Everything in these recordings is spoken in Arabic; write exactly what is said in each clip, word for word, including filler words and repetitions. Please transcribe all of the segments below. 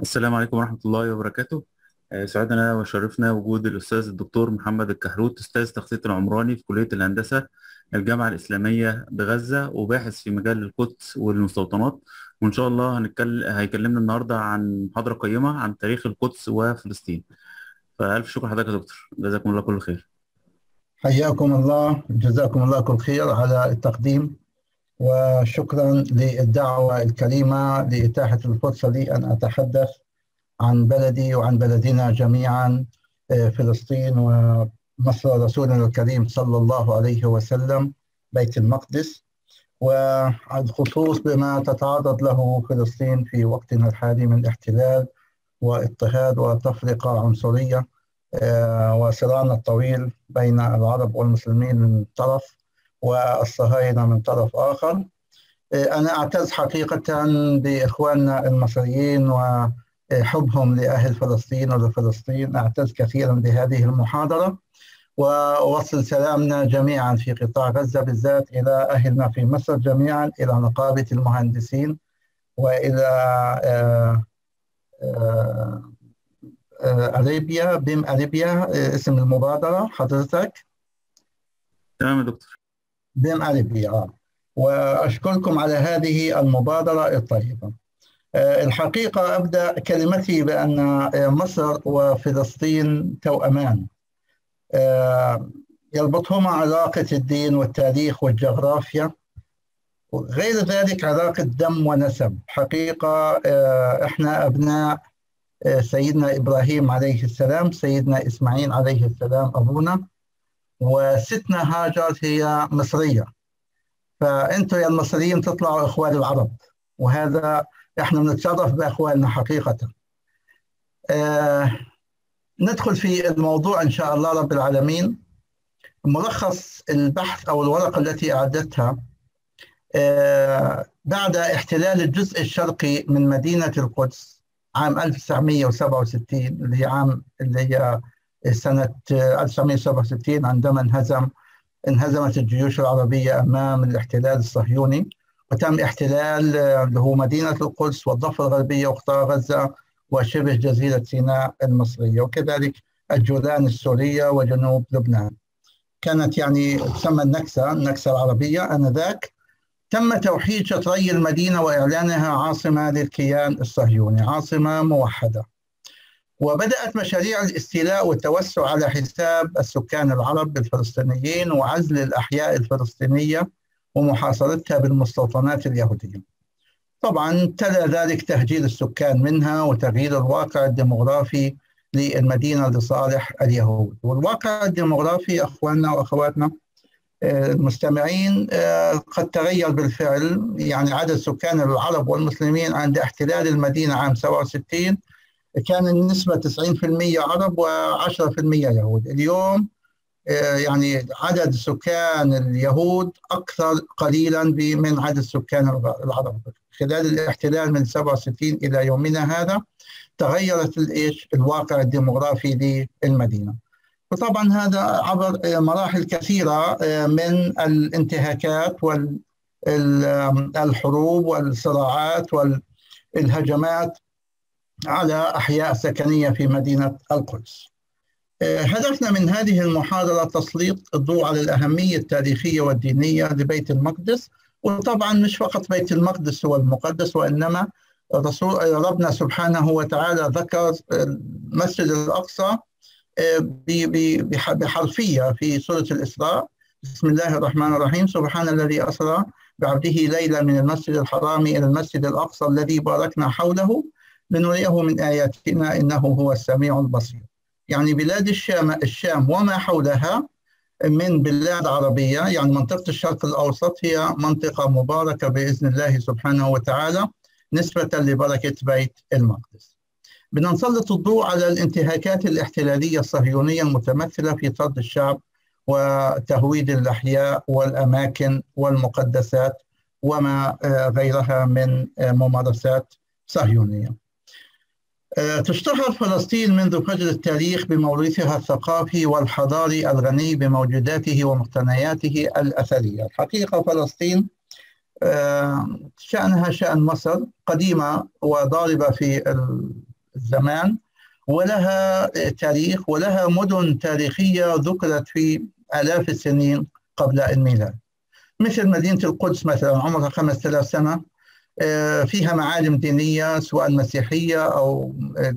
السلام عليكم ورحمة الله وبركاته. آه، سعدنا وشرفنا وجود الأستاذ الدكتور محمد الكحروت، أستاذ تخطيط العمراني في كلية الهندسة الجامعة الإسلامية بغزة، وباحث في مجال القدس والمستوطنات. وإن شاء الله هنتكلم هيكلمنا النهاردة عن محاضرة قيمة عن تاريخ القدس وفلسطين. فألف شكر لحضرتك يا دكتور، جزاكم الله كل خير. حياكم الله، جزاكم الله كل خير على التقديم، وشكرا للدعوة الكريمة لإتاحة الفرصة لي أن أتحدث عن بلدي وعن بلدنا جميعا، فلسطين ومصر رسولنا الكريم صلى الله عليه وسلم، بيت المقدس، والخصوص بما تتعرض له فلسطين في وقتنا الحالي من احتلال واضطهاد وتفرقة عنصرية، وصراعنا الطويل بين العرب والمسلمين من طرف والصهاينة من طرف آخر. أنا أعتز حقيقة بإخواننا المصريين وحبهم لأهل فلسطين ولفلسطين. أعتز كثيرا بهذه المحاضرة، وأوصل سلامنا جميعا في قطاع غزة بالذات إلى أهلنا في مصر جميعا، إلى نقابة المهندسين، وإلى آآ آآ أريبيا بيم أريبيا، اسم المبادرة حضرتك. تمام يا دكتور. بيم أريبيا. وأشكركم على هذه المبادرة الطيبة. الحقيقة أبدأ كلمتي بأن مصر وفلسطين توأمان، يربطهما علاقة الدين والتاريخ والجغرافيا، غير ذلك علاقة دم ونسب. حقيقة إحنا أبناء سيدنا إبراهيم عليه السلام، سيدنا إسماعيل عليه السلام أبونا، وستنا هاجر هي مصرية، فأنتوا يا المصريين تطلعوا إخوان العرب، وهذا إحنا بنتشرف بإخواننا حقيقة. آه ندخل في الموضوع إن شاء الله رب العالمين. ملخص البحث أو الورقة التي أعدتها آه بعد احتلال الجزء الشرقي من مدينة القدس عام ألف وتسعمئة وسبعة وستين، اللي هي عام اللي هي سنة ألف وتسعمئة وسبعة وستين، عندما انهزم انهزمت الجيوش العربية أمام الاحتلال الصهيوني، وتم احتلال اللي هو مدينة القدس والضفة الغربية وقطاع غزة وشبه جزيرة سيناء المصرية، وكذلك الجولان السورية وجنوب لبنان. كانت يعني تسمى النكسة النكسة العربية آنذاك. تم توحيد شطري المدينة وإعلانها عاصمة للكيان الصهيوني، عاصمة موحدة. وبدأت مشاريع الاستيلاء والتوسع على حساب السكان العرب الفلسطينيين، وعزل الأحياء الفلسطينية ومحاصرتها بالمستوطنات اليهودية. طبعا تلا ذلك تهجير السكان منها وتغيير الواقع الديمغرافي للمدينة لصالح اليهود. والواقع الديمغرافي أخواننا وأخواتنا المستمعين قد تغير بالفعل. يعني عدد سكان العرب والمسلمين عند احتلال المدينة عام سبعة وستين كان النسبة تسعين بالمئة عرب وعشرة بالمئة يهود. اليوم يعني عدد سكان اليهود أكثر قليلا من عدد سكان العرب. خلال الاحتلال من سبعة وستين إلى يومنا هذا تغيرت الإيش الواقع الديمغرافي للمدينة. وطبعا هذا عبر مراحل كثيرة من الانتهاكات والحروب والصراعات والهجمات على أحياء سكنية في مدينة القدس. هدفنا من هذه المحاضرة تسليط الضوء على الأهمية التاريخية والدينية لبيت المقدس. وطبعا مش فقط بيت المقدس هو المقدس، وإنما رسول ربنا سبحانه وتعالى ذكر المسجد الأقصى بحرفية في سورة الإسراء. بسم الله الرحمن الرحيم. سبحان الذي أسرى بعبده ليلا من المسجد الحرام إلى المسجد الأقصى الذي باركنا حوله لنريه من آياتنا إنه هو السميع البصير. يعني بلاد الشام الشام وما حولها من بلاد عربية، يعني منطقة الشرق الأوسط هي منطقة مباركة بإذن الله سبحانه وتعالى نسبة لبركة بيت المقدس. بدنا نسلط الضوء على الانتهاكات الاحتلالية الصهيونية المتمثلة في طرد الشعب وتهويد الأحياء والأماكن والمقدسات وما غيرها من ممارسات صهيونية. تشتهر فلسطين منذ فجر التاريخ بموروثها الثقافي والحضاري الغني بموجوداته ومقتنياته الأثرية. الحقيقة فلسطين شأنها شأن مصر، قديمة وضاربة في الزمان، ولها تاريخ ولها مدن تاريخية ذكرت في آلاف السنين قبل الميلاد، مثل مدينة القدس مثلا عمرها خمسة آلاف سنة، فيها معالم دينية سواء مسيحية أو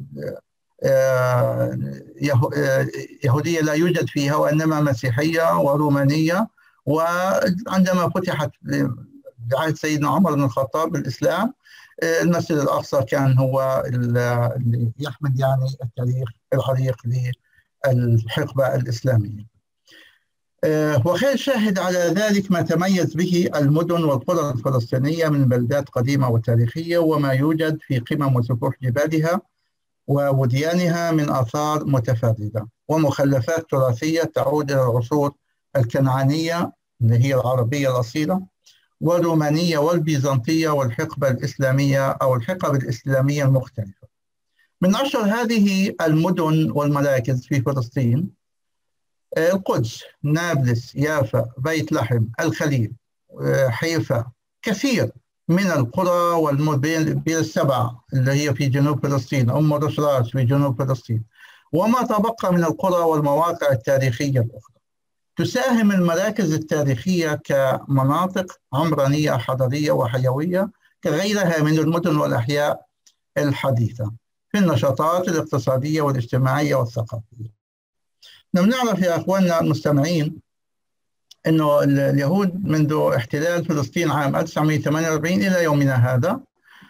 يهودية لا يوجد فيها، وإنما مسيحية ورومانية. وعندما فتحت بعهد سيدنا عمر بن الخطاب بالإسلام، المسجد الأقصى كان هو اللي يحمل يعني التاريخ العريق للحقبة الإسلامية. وخير شاهد على ذلك ما تميز به المدن والقرى الفلسطينية من بلدات قديمة وتاريخية، وما يوجد في قمم وسفوح جبالها ووديانها من آثار متفردة ومخلفات تراثية تعود إلى العصور الكنعانية اللي هي العربية الأصيلة، والرومانية والبيزنطية والحقبة الإسلامية أو الحقب الإسلامية المختلفة. من أشهر هذه المدن والمراكز في فلسطين القدس، نابلس، يافا، بيت لحم، الخليل، حيفا، كثير من القرى والمدن السبعة اللي هي في جنوب فلسطين، أم رشراش في جنوب فلسطين، وما تبقى من القرى والمواقع التاريخية الأخرى. تساهم المراكز التاريخية كمناطق عمرانية حضارية وحيوية كغيرها من المدن والأحياء الحديثة في النشاطات الاقتصادية والاجتماعية والثقافية. نعرف يا أخواننا المستمعين أنه اليهود منذ احتلال فلسطين عام ألف وتسعمائة وثمانية وأربعين إلى يومنا هذا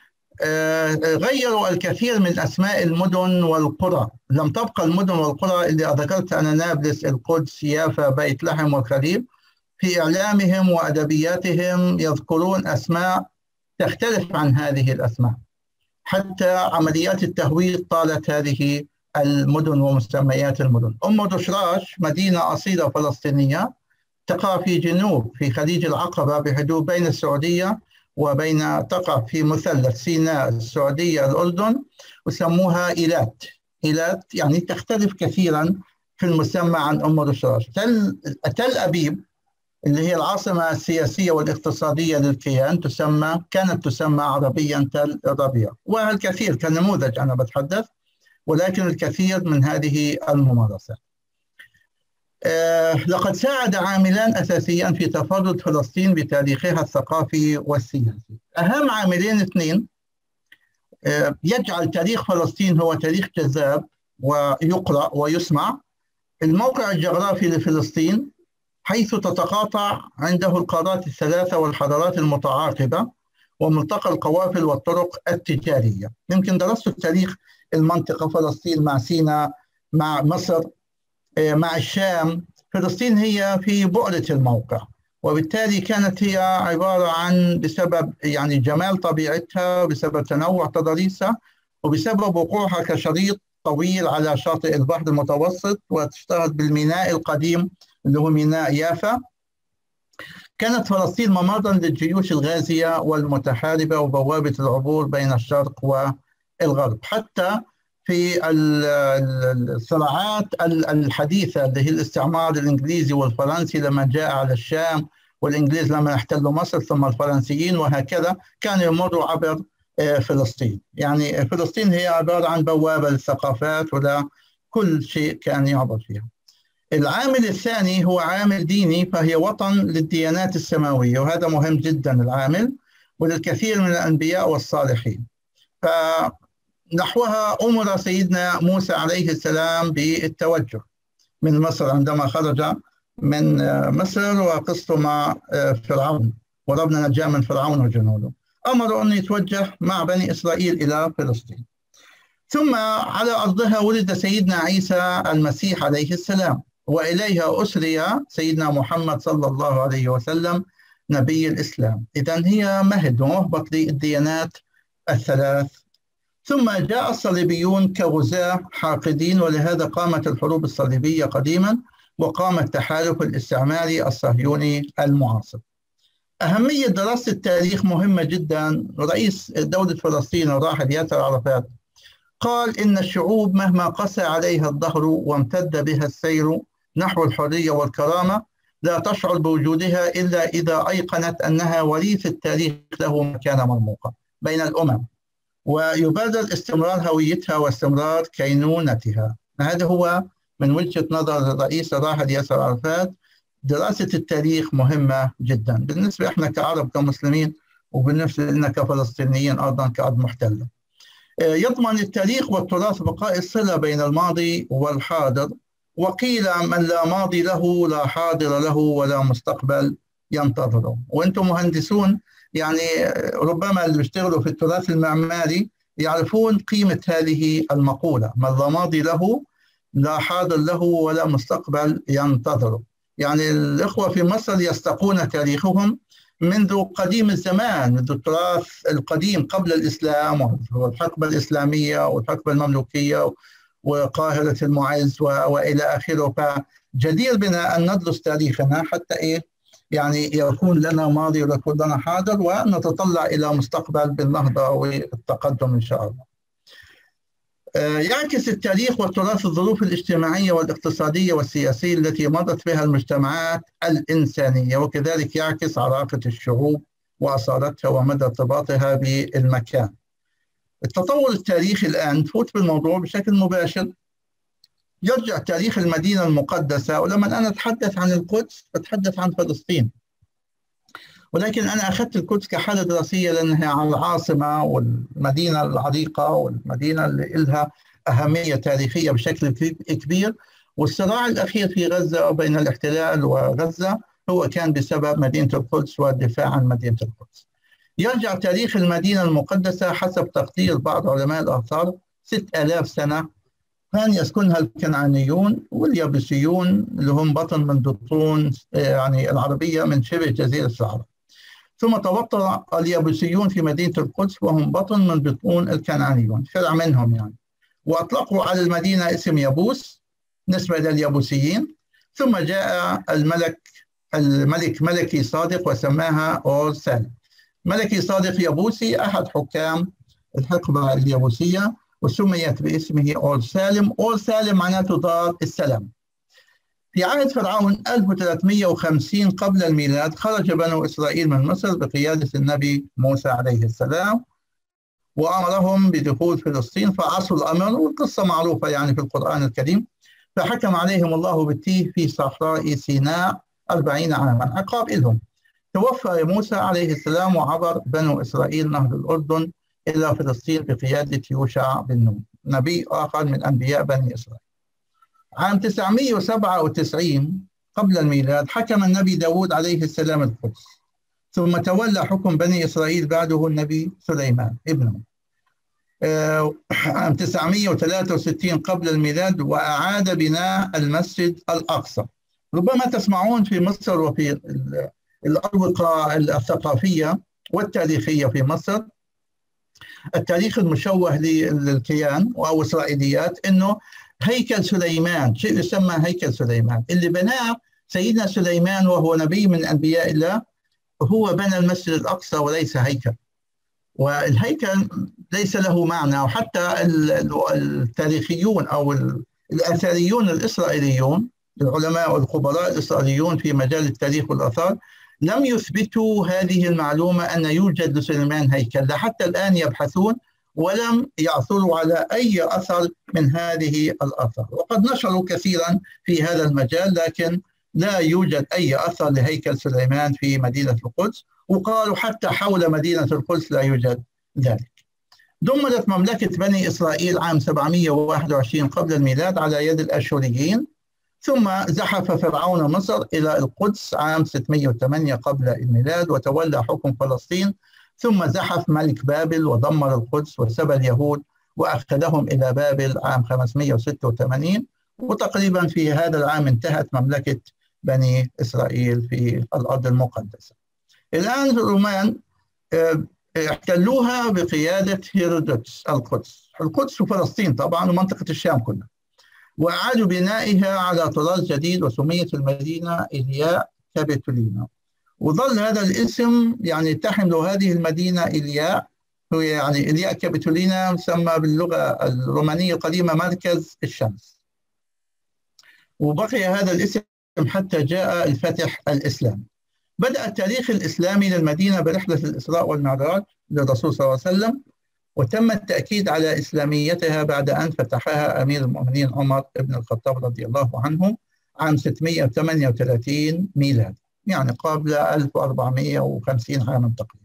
غيروا الكثير من أسماء المدن والقرى. لم تبقى المدن والقرى اللي ذكرت أنا، نابلس، القدس، يافا، بيت لحم والخليل، في إعلامهم وأدبياتهم يذكرون أسماء تختلف عن هذه الأسماء. حتى عمليات التهويد طالت هذه المدن ومسميات المدن. أم رشراش مدينة أصيلة فلسطينية تقع في جنوب في خليج العقبة بحدود بين السعودية وبين، تقع في مثلث سيناء السعودية الأردن، وسموها إيلات. إيلات يعني تختلف كثيرا في المسمى عن أم رشراش. تل, تل أبيب اللي هي العاصمة السياسية والاقتصادية للكيان تسمى كانت تسمى عربيا تل الربيع، والكثير كنموذج أنا بتحدث، ولكن الكثير من هذه الممارسات. أه لقد ساعد عاملان أساسيان في تفرد فلسطين بتاريخها الثقافي والسياسي. أهم عاملين اثنين أه يجعل تاريخ فلسطين هو تاريخ جذاب ويقرأ ويسمع: الموقع الجغرافي لفلسطين حيث تتقاطع عنده القارات الثلاثة والحضارات المتعاقبة، وملتقى القوافل والطرق التجارية. يمكن درست التاريخ المنطقة فلسطين مع سيناء، مع مصر، مع الشام. فلسطين هي في بؤرة الموقع، وبالتالي كانت هي عبارة عن بسبب يعني جمال طبيعتها، بسبب تنوع تضاريسها، وبسبب وقوعها كشريط طويل على شاطئ البحر المتوسط، وتشتهر بالميناء القديم اللي هو ميناء يافا. كانت فلسطين ممرا للجيوش الغازية والمتحاربة وبوابة العبور بين الشرق والغرب، حتى في الصراعات الحديثة اللي هي الاستعمار الإنجليزي والفرنسي لما جاء على الشام، والإنجليز لما احتلوا مصر، ثم الفرنسيين، وهكذا كانوا يمروا عبر فلسطين. يعني فلسطين هي عبارة عن بوابة للثقافات ولا كل شيء كان يعبر فيها. العامل الثاني هو عامل ديني، فهي وطن للديانات السماوية، وهذا مهم جدا العامل، وللكثير من الأنبياء والصالحين. فنحوها أمر سيدنا موسى عليه السلام بالتوجه من مصر عندما خرج من مصر وقصته مع فرعون، وربنا نجاه من فرعون وجنوده. أمر أن يتوجه مع بني إسرائيل إلى فلسطين. ثم على أرضها ولد سيدنا عيسى المسيح عليه السلام، وإليها أسري سيدنا محمد صلى الله عليه وسلم نبي الإسلام. إذن هي مهد ومهبط للديانات الثلاث. ثم جاء الصليبيون كغزاة حاقدين، ولهذا قامت الحروب الصليبية قديما، وقام التحالف الاستعماري الصهيوني المعاصر. أهمية دراسة التاريخ مهمة جدا. رئيس دولة فلسطين الراحل ياسر عرفات قال إن الشعوب مهما قسى عليها الظهر وامتد بها السير نحو الحرية والكرامة لا تشعر بوجودها إلا إذا أيقنت أنها وريث التاريخ له مكانة مرموقة بين الأمم. ويبرر استمرار هويتها واستمرار كينونتها. هذا هو من وجهة نظر الرئيس الراحل ياسر عرفات. دراسة التاريخ مهمة جدا بالنسبة احنا كعرب كمسلمين، وبالنسبة لنا كفلسطينيين أيضا كأرض محتلة. يضمن التاريخ والتراث بقاء الصلة بين الماضي والحاضر، وقيل من لا ماضي له لا حاضر له ولا مستقبل ينتظره. وانتم مهندسون يعني ربما اللي بيشتغلوا في التراث المعماري يعرفون قيمة هذه المقولة، من لا ماضي له لا حاضر له ولا مستقبل ينتظره. يعني الإخوة في مصر يستقون تاريخهم منذ قديم الزمان، منذ التراث القديم قبل الإسلام والحقبة الإسلامية والحقبة المملوكية وقاهرة المعز وإلى آخره. فجدير بنا أن ندرس تاريخنا حتى إيه يعني يكون لنا ماضي ويكون لنا حاضر، ونتطلع إلى مستقبل بالنهضة والتقدم إن شاء الله. يعكس التاريخ والتراث الظروف الاجتماعية والاقتصادية والسياسية التي مرت بها المجتمعات الإنسانية، وكذلك يعكس عراقة الشعوب وأصالتها ومدى ارتباطها بالمكان. التطور التاريخي الآن نفوت بالموضوع بشكل مباشر. يرجع تاريخ المدينة المقدسة، ولما أنا أتحدث عن القدس أتحدث عن فلسطين، ولكن أنا أخذت القدس كحالة دراسية لأنها على العاصمة والمدينة العريقة والمدينة اللي لها أهمية تاريخية بشكل كبير. والصراع الأخير في غزة بين الاحتلال وغزة هو كان بسبب مدينة القدس والدفاع عن مدينة القدس. يرجع تاريخ المدينة المقدسة حسب تقدير بعض علماء الآثار ستة آلاف سنة كان يسكنها الكنعانيون واليابوسيون اللي هم بطن من بطون يعني العربية من شبه جزيرة العرب. ثم توطن اليابوسيون في مدينة القدس وهم بطن من بطون الكنعانيون، فرع منهم يعني، وأطلقوا على المدينة اسم يابوس نسبة لليابوسيين. ثم جاء الملك الملك ملكي صادق وسماها أور سالم. ملكي صادق يابوسي أحد حكام الحقبة اليابوسية، وسميت باسمه أور سالم. أور سالم معناته دار السلام. في عهد فرعون ألف وثلاثمئة وخمسين قبل الميلاد خرج بنو إسرائيل من مصر بقيادة النبي موسى عليه السلام، وأمرهم بدخول فلسطين فعصوا الأمر، والقصة معروفة يعني في القرآن الكريم. فحكم عليهم الله بالتيه في صحراء سيناء أربعين عاما عقاب لهم. توفى موسى عليه السلام وعبر بنو إسرائيل نهر الأردن إلى فلسطين بقيادة يوشع بن نون، نبي آخر من أنبياء بني إسرائيل. عام تسعمئة وسبعة وتسعين قبل الميلاد حكم النبي داود عليه السلام القدس، ثم تولى حكم بني إسرائيل بعده النبي سليمان ابنه. عام تسعمئة وثلاثة وستين قبل الميلاد وأعاد بناء المسجد الأقصى. ربما تسمعون في مصر وفي الأروقة الثقافية والتاريخية في مصر التاريخ المشوه للكيان أو إسرائيليات إنه هيكل سليمان، شيء يسمى هيكل سليمان اللي بناه سيدنا سليمان وهو نبي من أنبياء الله، هو بنى المسجد الأقصى وليس هيكل. والهيكل ليس له معنى. وحتى التاريخيون أو الأثريون الإسرائيليون، العلماء والخبراء الإسرائيليون في مجال التاريخ والآثار، لم يثبتوا هذه المعلومة أن يوجد لسليمان هيكل. حتى الآن يبحثون ولم يعثروا على أي أثر من هذه الآثار، وقد نشروا كثيرا في هذا المجال، لكن لا يوجد أي أثر لهيكل سليمان في مدينة القدس. وقالوا حتى حول مدينة القدس لا يوجد ذلك. دمرت مملكة بني إسرائيل عام سبعمئة وواحد وعشرين قبل الميلاد على يد الأشوريين، ثم زحف فرعون مصر إلى القدس عام ستمئة وثمانية قبل الميلاد وتولى حكم فلسطين. ثم زحف ملك بابل ودمر القدس وسبى اليهود وأخذهم إلى بابل عام خمسمئة وستة وثمانين، وتقريبا في هذا العام انتهت مملكة بني إسرائيل في الأرض المقدسة. الآن الرومان احتلوها بقيادة هيرودوتس القدس، القدس وفلسطين طبعا ومنطقة الشام كلها، وأعادوا بنائها على طراز جديد وسميت المدينة إلياء كابيتولينا. وظل هذا الاسم يعني تحمل هذه المدينة إلياء، هو يعني إلياء كابيتولينا مسمى باللغة الرومانية القديمة مركز الشمس. وبقي هذا الاسم حتى جاء الفتح الإسلامي. بدأ التاريخ الإسلامي للمدينة برحلة الإسراء والمعراج للرسول صلى الله عليه وسلم، وتم التأكيد على إسلاميتها بعد أن فتحها أمير المؤمنين عمر بن الخطاب رضي الله عنه عام ستمائة وثمانية وثلاثين ميلادي، يعني قبل ألف وأربعمائة وخمسين عاما تقريبا.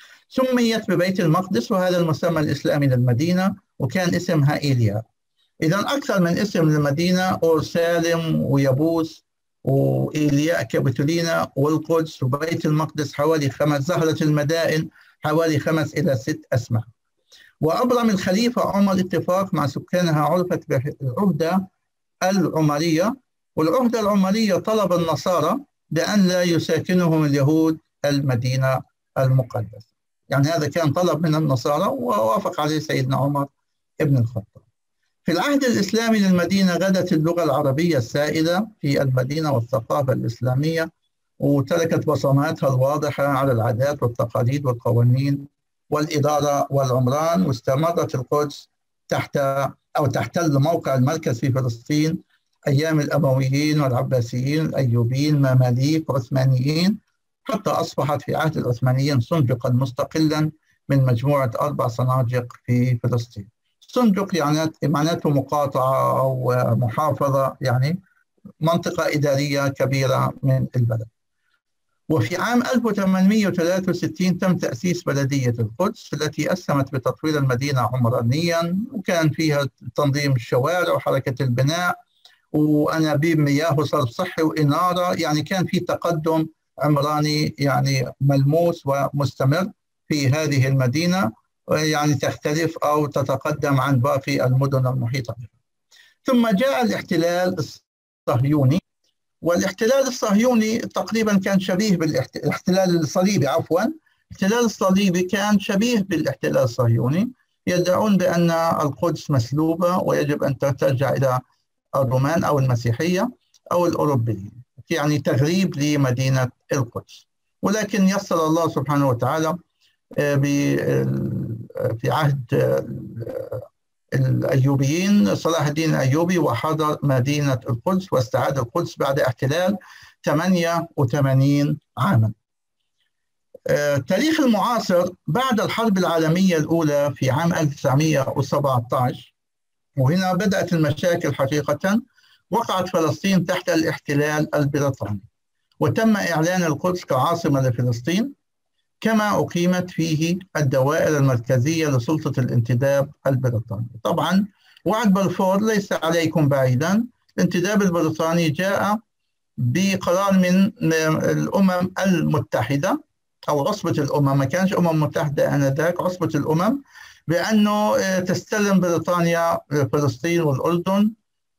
سميت ببيت المقدس، وهذا المسمى الإسلامي للمدينة، وكان اسمها إيليا. إذا أكثر من اسم للمدينة: أورسالم ويبوس وإيليا كابيتولينا والقدس وبيت المقدس، حوالي خمس. زهرة المدائن حوالي خمس إلى ست أسماء. وأبرم الخليفة عمر اتفاق مع سكانها عرفت بالعهدة العمرية، والعهدة العمرية طلب النصارى بأن لا يساكنهم اليهود المدينة المقدسة. يعني هذا كان طلب من النصارى ووافق عليه سيدنا عمر ابن الخطاب. في العهد الإسلامي للمدينة غدت اللغة العربية السائدة في المدينة والثقافة الإسلامية، وتركت بصماتها الواضحة على العادات والتقاليد والقوانين والإدارة والعمران. واستمرت القدس تحت أو تحتل موقع المركز في فلسطين أيام الأمويين والعباسيين الأيوبيين المماليك والعثمانيين، حتى أصبحت في عهد العثمانيين صندوقا مستقلا من مجموعة أربع صناديق في فلسطين. صندوق يعني معناته مقاطعة أو محافظة، يعني منطقة إدارية كبيرة من البلد. وفي عام ألف وثمانمائة وثلاثة وستين تم تأسيس بلدية القدس التي أسهمت بتطوير المدينة عمرانيا، وكان فيها تنظيم الشوارع وحركة البناء وأنابيب مياه وصرف صحي وإنارة. يعني كان في تقدم عمراني يعني ملموس ومستمر في هذه المدينة، يعني تختلف أو تتقدم عن باقي المدن المحيطة بها. ثم جاء الاحتلال الصهيوني، والاحتلال الصهيوني تقريبا كان شبيه بالاحتلال الصليبي، عفوا الاحتلال الصليبي كان شبيه بالاحتلال الصهيوني، يدعون بأن القدس مسلوبة ويجب أن ترجع إلى الرومان أو المسيحية أو الأوروبيين، يعني تغريب لمدينة القدس. ولكن يسر الله سبحانه وتعالى في عهد الأيوبيين صلاح الدين الأيوبي وحضر مدينة القدس واستعاد القدس بعد احتلال ثمانية وثمانين عاما. التاريخ المعاصر بعد الحرب العالمية الأولى في عام ألف وتسعمائة وسبعة عشر، وهنا بدأت المشاكل حقيقة. وقعت فلسطين تحت الاحتلال البريطاني، وتم إعلان القدس كعاصمة لفلسطين، كما أقيمت فيه الدوائر المركزية لسلطة الانتداب البريطاني. طبعا وعد بلفور ليس عليكم بعيدا. الانتداب البريطاني جاء بقرار من الأمم المتحدة أو عصبة الأمم، ما كانش أمم متحدة آنذاك، عصبة الأمم، بأنه تستلم بريطانيا فلسطين والأردن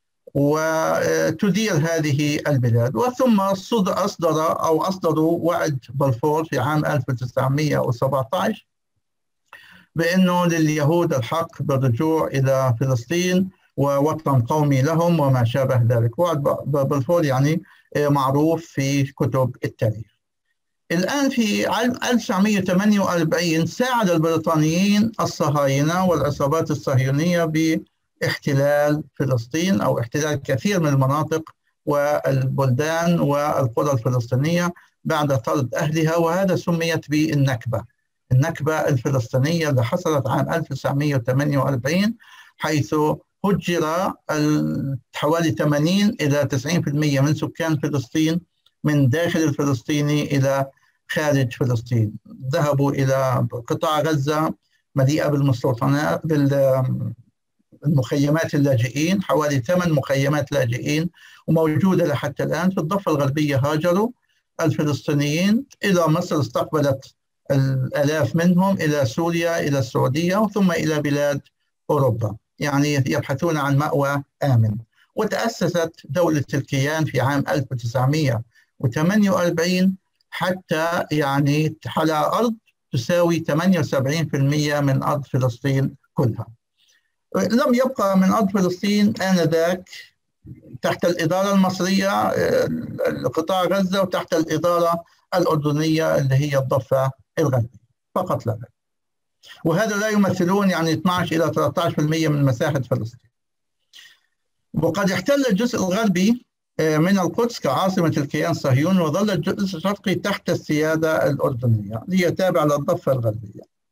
وتدير هذه البلاد. وثم أصدر أو أصدروا وعد بلفور في عام ألف وتسعمائة وسبعة عشر بأنه لليهود الحق بالرجوع إلى فلسطين ووطن قومي لهم وما شابه ذلك. وعد بلفور يعني معروف في كتب التاريخ. الآن في عام ألف وتسعمائة وثمانية وأربعين ساعد البريطانيين الصهاينة والعصابات الصهيونية ب احتلال فلسطين أو احتلال كثير من المناطق والبلدان والقرى الفلسطينية بعد طرد أهلها، وهذا سميت بالنكبة، النكبة الفلسطينية اللي حصلت عام ألف وتسعمائة وثمانية وأربعين، حيث هجر حوالي ثمانين إلى تسعين بالمئة من سكان فلسطين من داخل الفلسطيني إلى خارج فلسطين. ذهبوا إلى قطاع غزة مليئة بالمستوطنات بال المخيمات اللاجئين، حوالي ثمان مخيمات لاجئين وموجودة لحتى الآن. في الضفة الغربية هاجروا الفلسطينيين إلى مصر، استقبلت الآلاف منهم إلى سوريا إلى السعودية وثم إلى بلاد أوروبا، يعني يبحثون عن مأوى آمن. وتأسست دولة الكيان في عام ألف وتسعمائة وثمانية وأربعين حتى يعني على أرض تساوي ثمانية وسبعين بالمئة من أرض فلسطين كلها. لم يبقى من أرض فلسطين آنذاك تحت الإدارة المصرية قطاع غزة وتحت الإدارة الأردنية اللي هي الضفة الغربية فقط لا غير، وهذا لا يمثلون يعني اثني عشر إلى ثلاثة عشر بالمئة من مساحة فلسطين. وقد احتل الجزء الغربي من القدس كعاصمة الكيان الصهيوني، وظل الجزء الشرقي تحت السيادة الأردنية اللي هي تابعة للضفة الغربية.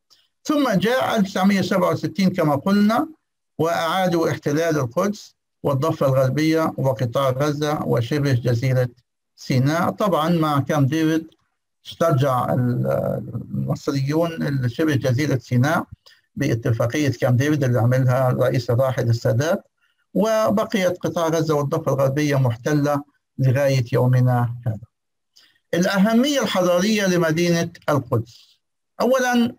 ثم جاء ألف وتسعمئة وسبعة وستين كما قلنا، وأعادوا احتلال القدس والضفة الغربية وقطاع غزة وشبه جزيرة سيناء. طبعا مع كامب ديفيد استرجع المصريون شبه جزيرة سيناء باتفاقية كامب ديفيد اللي عملها الرئيس الراحل السادات، وبقيت قطاع غزة والضفة الغربية محتلة لغاية يومنا هذا. الأهمية الحضارية لمدينة القدس. أولا،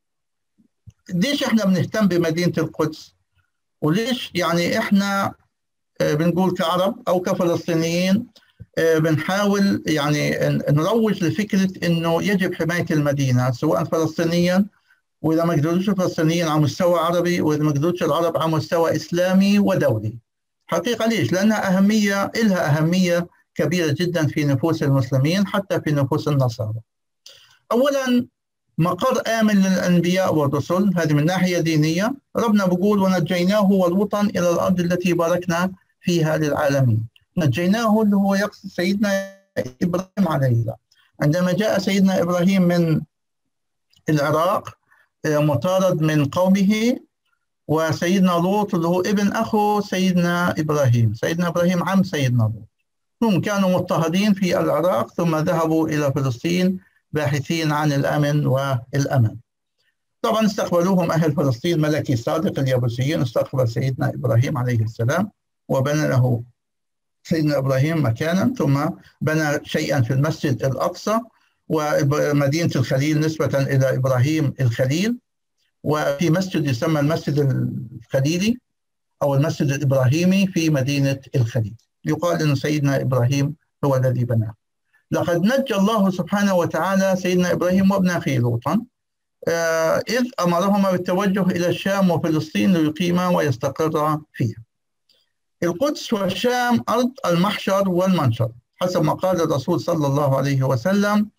ليش احنا بنهتم بمدينة القدس؟ وليش يعني احنا بنقول كعرب أو كفلسطينيين بنحاول يعني نروج لفكرة إنه يجب حماية المدينة سواء فلسطينيا، وإذا ما قدروش الفلسطينيين على مستوى عربي، وإذا ما قدروش العرب على مستوى إسلامي ودولي. حقيقة ليش؟ لأنها أهمية إلها أهمية كبيرة جدا في نفوس المسلمين حتى في نفوس النصارى. أولا، مقر آمن للأنبياء والرسل، هذه من ناحية دينية. ربنا بيقول ونجيناه والوطن إلى الأرض التي باركنا فيها للعالمين. نجيناه اللي هو يقصد سيدنا إبراهيم عليه السلام. عندما جاء سيدنا إبراهيم من العراق مطارد من قومه، وسيدنا لوط اللي هو ابن أخو سيدنا إبراهيم، سيدنا إبراهيم عم سيدنا لوط، هم كانوا مضطهدين في العراق ثم ذهبوا إلى فلسطين باحثين عن الأمن والأمان. طبعا استقبلوهم أهل فلسطين، ملكي صادق اليابوسيين استقبل سيدنا إبراهيم عليه السلام وبنى له سيدنا إبراهيم مكانا، ثم بنى شيئا في المسجد الأقصى ومدينة الخليل نسبة إلى إبراهيم الخليل، وفي مسجد يسمى المسجد الخليلي أو المسجد الإبراهيمي في مدينة الخليل. يقال أن سيدنا إبراهيم هو الذي بناه. لقد نجى الله سبحانه وتعالى سيدنا إبراهيم وابن أخيه لوطا إذ أمرهما بالتوجه إلى الشام وفلسطين ليقيما ويستقرا فيها. القدس والشام أرض المحشر والمنشر حسب ما قال الرسول صلى الله عليه وسلم: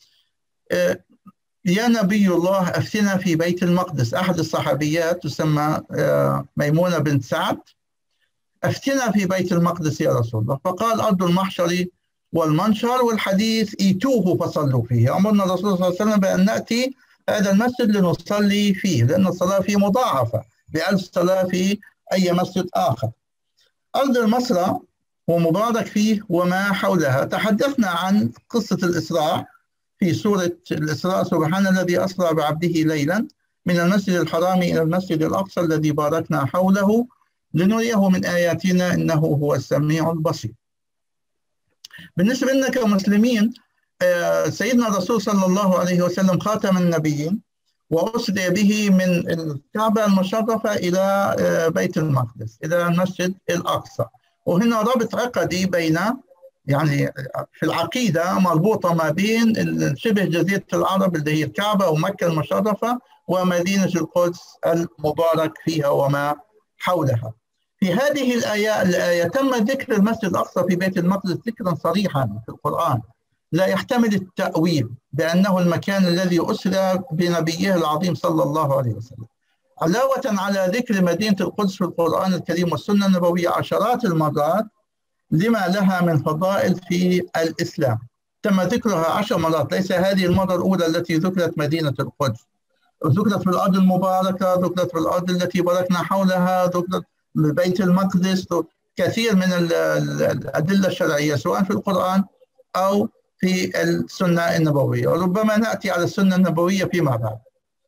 يا نبي الله أفتنا في بيت المقدس. أحد الصحابيات تسمى ميمونة بنت سعد: أفتنا في بيت المقدس يا رسول الله. فقال: أرض المحشر والمنشر، والحديث ايتوه فصلوا فيه. أمرنا الرسول صلى الله عليه وسلم بأن نأتي هذا المسجد لنصلي فيه، لأن الصلاة فيه مضاعفة بألف صلاة في أي مسجد آخر. أرض المسرى ومبارك فيه وما حولها. تحدثنا عن قصة الإسراء في سورة الإسراء: سبحان الذي أسرى بعبده ليلا من المسجد الحرام إلى المسجد الأقصى الذي باركنا حوله لنريه من آياتنا إنه هو السميع البصير. بالنسبة لنا كمسلمين، سيدنا الرسول صلى الله عليه وسلم خاتم النبيين، وأسري به من الكعبة المشرفة إلى بيت المقدس إلى المسجد الأقصى. وهنا ربط عقدي بين يعني في العقيدة مربوطة ما بين شبه جزيرة العرب اللي هي الكعبة ومكة المشرفة ومدينة القدس المبارك فيها وما حولها. في هذه الآية الآية تم ذكر المسجد الأقصى في بيت المقدس ذكرا صريحا في القرآن لا يحتمل التأويل بأنه المكان الذي أسرى بنبيه العظيم صلى الله عليه وسلم، علاوة على ذكر مدينة القدس في القرآن الكريم والسنة النبوية عشرات المرات لما لها من فضائل في الإسلام. تم ذكرها عشر مرات، ليس هذه المرة الأولى التي ذكرت مدينة القدس. ذكرت في الأرض المباركة، ذكرت في الأرض التي باركنا حولها، ذكرت بيت المقدس، كثير من الأدلة الشرعية سواء في القرآن أو في السنة النبوية، وربما نأتي على السنة النبوية فيما بعد.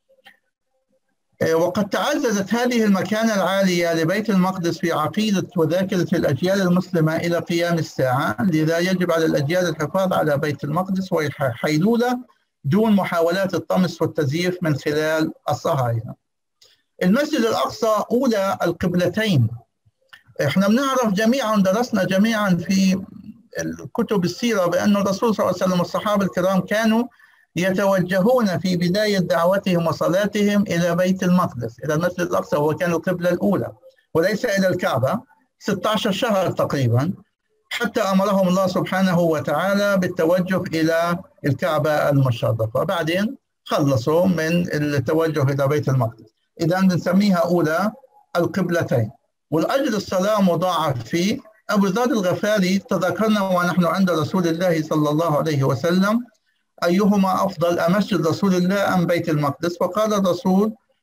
وقد تعززت هذه المكانة العالية لبيت المقدس في عقيدة وذاكرة الأجيال المسلمة إلى قيام الساعة، لذا يجب على الأجيال الحفاظ على بيت المقدس وحيلولة دون محاولات الطمس والتزييف من خلال الصهاينة. المسجد الأقصى أولى القبلتين. احنا بنعرف جميعا، درسنا جميعا في الكتب السيرة بأن الرسول صلى الله عليه وسلم والصحابة الكرام كانوا يتوجهون في بداية دعوتهم وصلاتهم إلى بيت المقدس، إلى المسجد الأقصى، وهو كان القبلة الأولى، وليس إلى الكعبة. ستة عشر شهر تقريبا حتى أمرهم الله سبحانه وتعالى بالتوجه إلى الكعبة المشرفة، بعدين خلصوا من التوجه إلى بيت المقدس. إذا بنسميها أولى القبلتين، والأجر الصلاة مضاعف فيه. أبو ذر الغفاري تذكرنا ونحن عند رسول الله صلى الله عليه وسلم: أيهما أفضل، أمسجد رسول الله أم بيت المقدس؟ فقال الرسول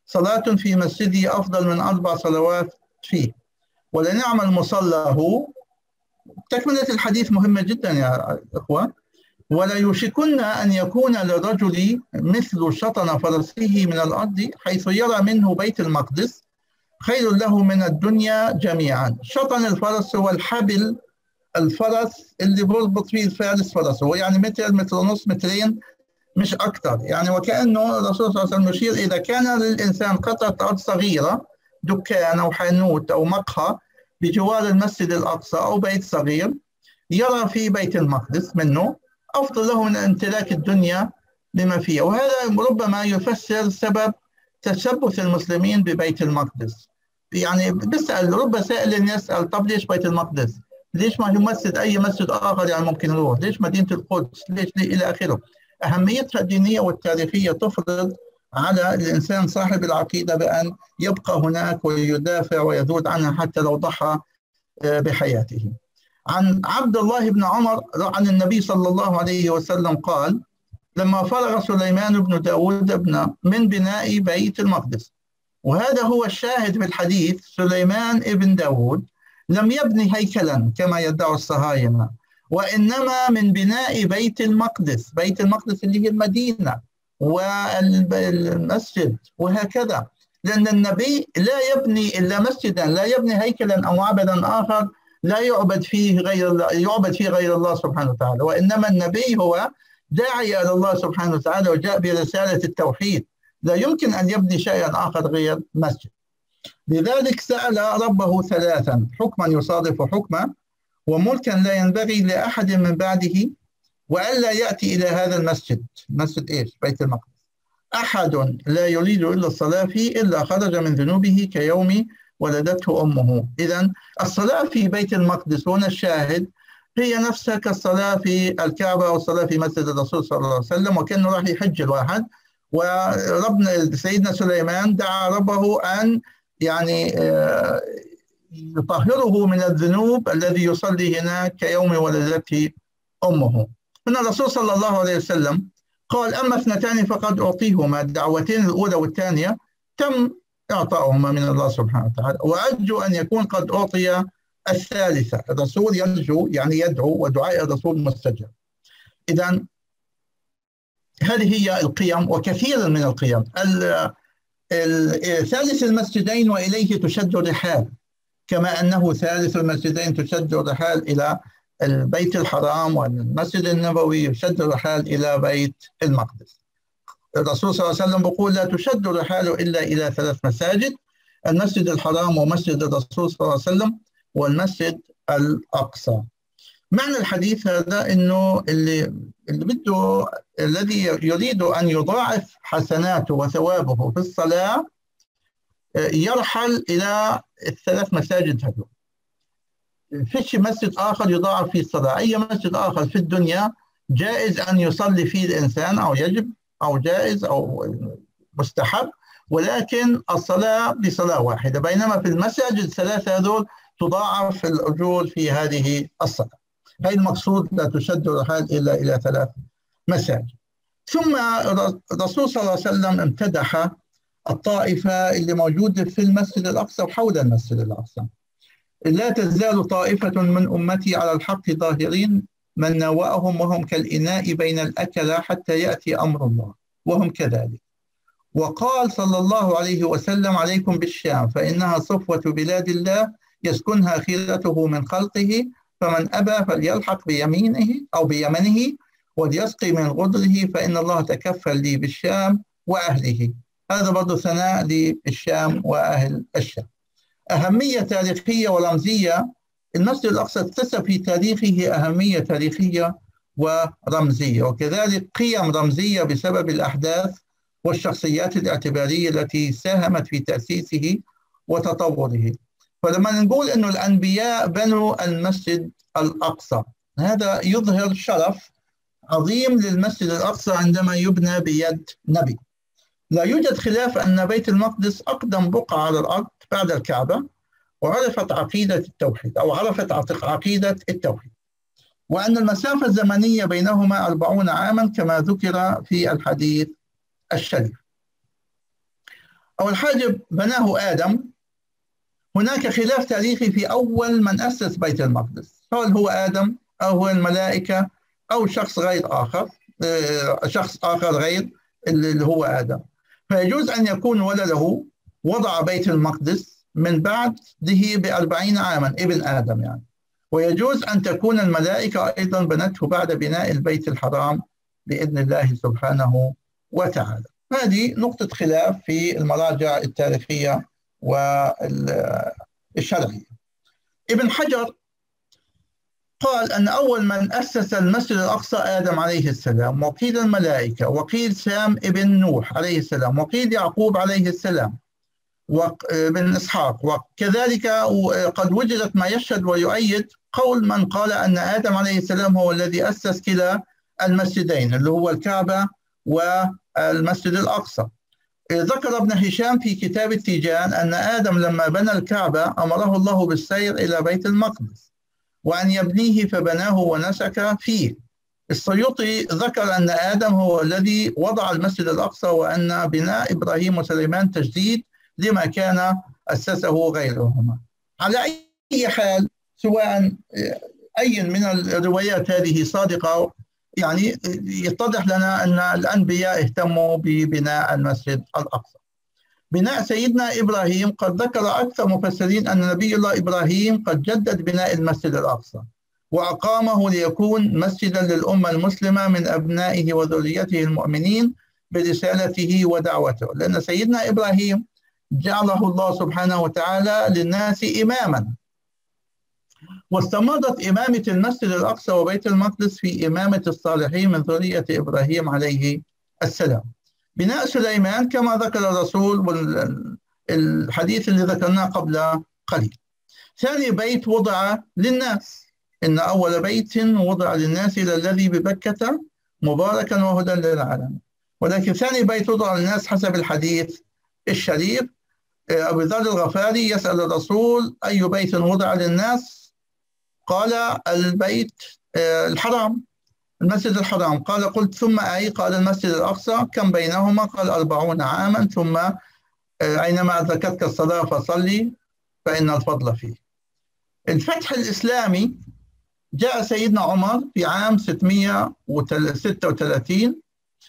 صلاة في مسجدي أفضل من أربع صلوات فيه، ولنعم المصلى هو. تكملة الحديث مهمة جدا يا إخوة. ولا يوشكن أن يكون للرجل مثل شطن فرسه من الأرض حيث يرى منه بيت المقدس خير له من الدنيا جميعا. شطن الفرس هو الحبل الفرس اللي بربط فيه الفارس فرسه، هو يعني متر متر ونص مترين مش أكثر يعني. وكأنه الرسول صلى الله عليه وسلم يشير إذا كان للإنسان قطعة أرض صغيرة، دكان أو حانوت أو مقهى بجوار المسجد الأقصى أو بيت صغير يرى في بيت المقدس منه، أفضل له من امتلاك الدنيا بما فيها. وهذا ربما يفسر سبب تشبث المسلمين ببيت المقدس. يعني بسأل رب سائل يسأل طب ليش بيت المقدس؟ ليش ما يمثل أي مسجد آخر يعني ممكن يروح؟ ليش مدينة القدس؟ ليش لي إلى آخره؟ أهميتها الدينية والتاريخية تفرض على الإنسان صاحب العقيدة بأن يبقى هناك ويدافع ويذود عنها حتى لو ضحى بحياته. عن عبد الله بن عمر عن النبي صلى الله عليه وسلم قال: لما فرغ سليمان بن داود ابن من بناء بيت المقدس، وهذا هو الشاهد في الحديث، سليمان ابن داود لم يبني هيكلا كما يدعي الصهاينة، وإنما من بناء بيت المقدس. بيت المقدس اللي هي المدينة والمسجد وهكذا، لأن النبي لا يبني إلا مسجدا، لا يبني هيكلا أو معبدا آخر لا يعبد فيه غير الله، يعبد فيه غير الله سبحانه وتعالى. وإنما النبي هو داعي إلى الله سبحانه وتعالى وجاء برسالة التوحيد، لا يمكن أن يبني شيئا آخر غير مسجد. لذلك سأل ربه ثلاثا: حكما يصادف حكما، وملكا لا ينبغي لأحد من بعده، وألا يأتي إلى هذا المسجد. مسجد إيش؟ بيت المقدس. أحد لا يريد إلا الصلاة فيه إلا خرج من ذنوبه كيوم ولدته أمه. إذن الصلاة في بيت المقدس هنا الشاهد هي نفسها كالصلاة في الكعبة والصلاة في مسجد الرسول صلى الله عليه وسلم. وكأنه راح يحج الواحد، وربنا سيدنا سليمان دعا ربه أن يعني يطهره من الذنوب الذي يصلي هناك كيوم ولدته أمه. هنا الرسول صلى الله عليه وسلم قال: أما اثنتان فقد أعطيهما، الدعوتين الأولى والثانية تم إعطاؤهما من الله سبحانه وتعالى، وأرجو أن يكون قد أعطي الثالثة. الرسول يرجو يعني يدعو، ودعاء الرسول مستجاب. إذن هذه هي القيم وكثير من القيم. ثالث المسجدين وإليه تشد الرحال، كما أنه ثالث المسجدين تشد الرحال إلى البيت الحرام، والمسجد النبوي يشد الرحال إلى بيت المقدس. الرسول صلى الله عليه وسلم يقول: لا تشد الرحال إلا إلى ثلاث مساجد: المسجد الحرام ومسجد الرسول صلى الله عليه وسلم والمسجد الأقصى. معنى الحديث هذا إنه اللي اللي بده الذي يريد أن يضاعف حسناته وثوابه في الصلاة يرحل إلى الثلاث مساجد هذول. فيش مسجد آخر يضاعف فيه الصلاة. أي مسجد آخر في الدنيا جائز أن يصلي فيه الإنسان، أو يجب أو جائز أو مستحب، ولكن الصلاة بصلاة واحدة، بينما في المساجد الثلاثة هذول تضاعف الأجور في هذه الصلاة. هذا المقصود: لا تشد الرحال إلا إلى ثلاث مساجد. ثم الرسول صلى الله عليه وسلم امتدح الطائفة اللي موجودة في المسجد الأقصى وحول المسجد الأقصى: لا تزال طائفة من أمتي على الحق ظاهرين من ناوأهم وهم كالإناء بين الأكلة حتى يأتي أمر الله وهم كذلك. وقال صلى الله عليه وسلم: عليكم بالشام فإنها صفوة بلاد الله يسكنها خيرته من خلقه، فمن أبى فليلحق بيمينه أو بيمنه وليسقي من غدره، فإن الله تكفل لي بالشام وأهله. هذا برضو ثناء للشام وأهل الشام. أهمية تاريخية ورمزية: المسجد الأقصى اكتسب في تاريخه أهمية تاريخية ورمزية، وكذلك قيم رمزية بسبب الأحداث والشخصيات الاعتبارية التي ساهمت في تأسيسه وتطوره. فلما نقول أن الأنبياء بنوا المسجد الأقصى، هذا يظهر شرف عظيم للمسجد الأقصى عندما يبنى بيد نبي. لا يوجد خلاف أن بيت المقدس أقدم بقعة على الأرض بعد الكعبة، وعرفت عقيدة التوحيد أو عرفت عقيدة التوحيد، وأن المسافة الزمنية بينهما أربعون عاما كما ذكر في الحديث الشريف. أول حاجة بناه آدم. هناك خلاف تاريخي في أول من أسس بيت المقدس، هل هو آدم أو هو الملائكة أو شخص غير آخر، شخص آخر غير اللي هو آدم. فيجوز أن يكون ولده وضع بيت المقدس من بعده بأربعين عاما، ابن آدم يعني. ويجوز أن تكون الملائكة أيضا بنته بعد بناء البيت الحرام بإذن الله سبحانه وتعالى. هذه نقطة خلاف في المراجع التاريخية والشرعية. ابن حجر قال أن أول من أسس المسجد الأقصى آدم عليه السلام، وقيل الملائكة، وقيل سام ابن نوح عليه السلام، وقيل يعقوب عليه السلام وابن إسحاق. وكذلك قد وجدت ما يشهد ويؤيد قول من قال أن آدم عليه السلام هو الذي أسس كلا المسجدين اللي هو الكعبة والمسجد الأقصى. ذكر ابن هشام في كتاب التيجان أن آدم لما بنى الكعبة أمره الله بالسير إلى بيت المقدس وأن يبنيه فبناه ونسك فيه. السيوطي ذكر أن آدم هو الذي وضع المسجد الأقصى وأن بناء إبراهيم وسليمان تجديد لما كان أسسه غيرهما. على أي حال، سواء أي من الروايات هذه صادقة، يعني يتضح لنا أن الأنبياء اهتموا ببناء المسجد الأقصى. بناء سيدنا إبراهيم، قد ذكر أكثر مفسرين أن نبي الله إبراهيم قد جدد بناء المسجد الأقصى وأقامه ليكون مسجدا للأمة المسلمة من أبنائه وذريته المؤمنين برسالته ودعوته، لأن سيدنا إبراهيم جعله الله سبحانه وتعالى للناس إماما. واستمرت إمامة المسجد الأقصى وبيت المقدس في إمامة الصالحين من ذرية إبراهيم عليه السلام. بناء سليمان كما ذكر الرسول والحديث اللي ذكرناه قبل قليل. ثاني بيت وضع للناس، إن أول بيت وضع للناس إلى الذي ببكة مباركا وهدى للعالمين. ولكن ثاني بيت وضع للناس حسب الحديث الشريف. أبو ذر الغفاري يسأل الرسول أي بيت وضع للناس؟ قال البيت الحرام، المسجد الحرام. قال قلت ثم أي؟ قال المسجد الأقصى. كم بينهما؟ قال أربعون عاما. ثم أينما أدركتك الصلاة فصلي فإن الفضل فيه. الفتح الإسلامي جاء سيدنا عمر في عام ستمائة وستة وثلاثين.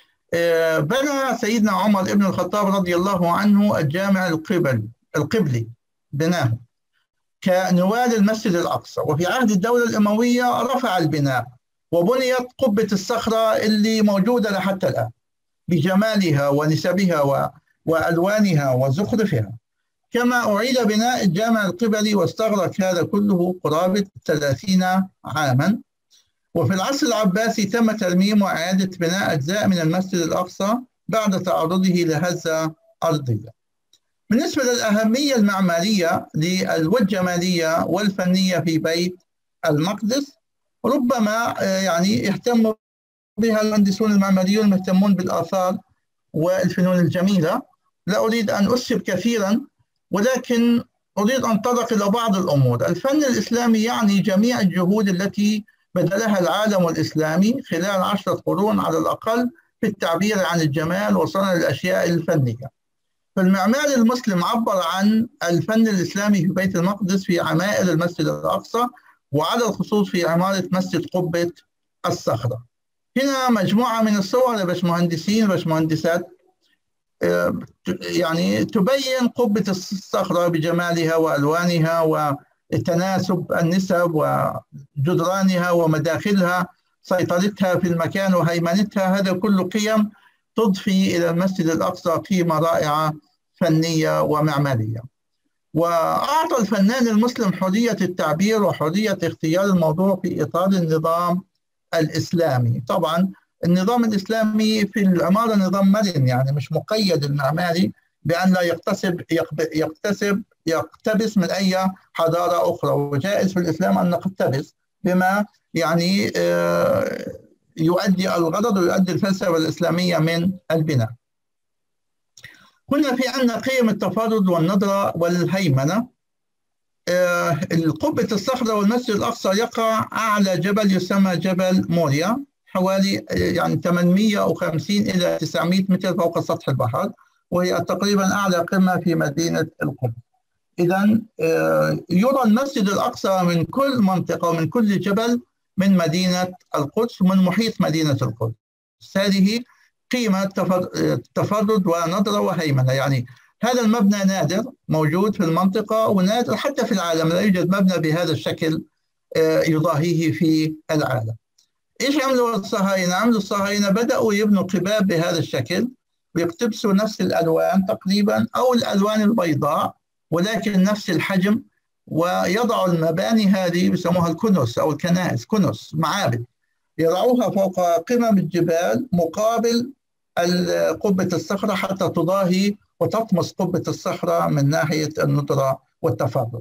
بنى سيدنا عمر بن الخطاب رضي الله عنه الجامع القبلي القبلي بناه كنوال المسجد الأقصى. وفي عهد الدولة الأموية رفع البناء وبنيت قبة الصخرة اللي موجودة لحتى الآن بجمالها ونسبها وألوانها وزخرفها. كما أعيد بناء الجامع القبلي واستغرق هذا كله قرابة ثلاثين عاما. وفي العصر العباسي تم ترميم وإعادة بناء أجزاء من المسجد الأقصى بعد تعرضه لهزة أرضية. بالنسبة للأهمية المعمارية والجمالية والفنية في بيت المقدس، ربما يعني يهتم بها المهندسون المعماريون المهتمون بالآثار والفنون الجميلة. لا أريد أن أسهب كثيرا، ولكن أريد أن أتطرق إلى بعض الأمور. الفن الإسلامي يعني جميع الجهود التي بذلها العالم الإسلامي خلال عشرة قرون على الأقل في التعبير عن الجمال وصنع الأشياء الفنية. فالمعمار المسلم عبر عن الفن الإسلامي في بيت المقدس في عمائر المسجد الأقصى، وعلى الخصوص في عمارة مسجد قبة الصخرة. هنا مجموعة من الصور يا باشمهندسين وباشمهندسات يعني تبين قبة الصخرة بجمالها وألوانها وتناسب النسب وجدرانها ومداخلها، سيطرتها في المكان وهيمنتها. هذا كله قيم تضفي إلى المسجد الأقصى قيمة رائعة فنية ومعمارية. وأعطى الفنان المسلم حرية التعبير وحرية اختيار الموضوع في إطار النظام الإسلامي. طبعا النظام الإسلامي في العمارة نظام مرن، يعني مش مقيد المعماري بأن لا يقتسب يقتسب يقتبس من أي حضارة أخرى، وجائز في الإسلام أن نقتبس بما يعني يؤدي الغرض ويؤدي الفلسفة الإسلامية من البناء. كنا في عندنا قيم التفرد والنظرة والهيمنة. القبة الصخرة والمسجد الأقصى يقع أعلى جبل يسمى جبل موريا، حوالي يعني ثمانمائة وخمسين إلى تسعمائة متر فوق سطح البحر، وهي تقريبا أعلى قمة في مدينة القدس. إذا يرى المسجد الأقصى من كل منطقة ومن كل جبل من مدينة القدس ومن محيط مدينة القدس. هذه قيمة تفرد ونظرة وهيمنة. يعني هذا المبنى نادر موجود في المنطقة ونادر حتى في العالم، لا يوجد مبنى بهذا الشكل يضاهيه في العالم. إيش عملوا الصهاينة؟ عملوا الصهاينة بدأوا يبنوا قباب بهذا الشكل ويقتبسوا نفس الألوان تقريبا أو الألوان البيضاء ولكن نفس الحجم، ويضعوا المباني هذه بيسموها الكنس أو الكنائس، كنس معابد، يضعوها فوق قمم الجبال مقابل قبة الصخرة حتى تضاهي وتطمس قبة الصخرة من ناحية الندرة والتفرد.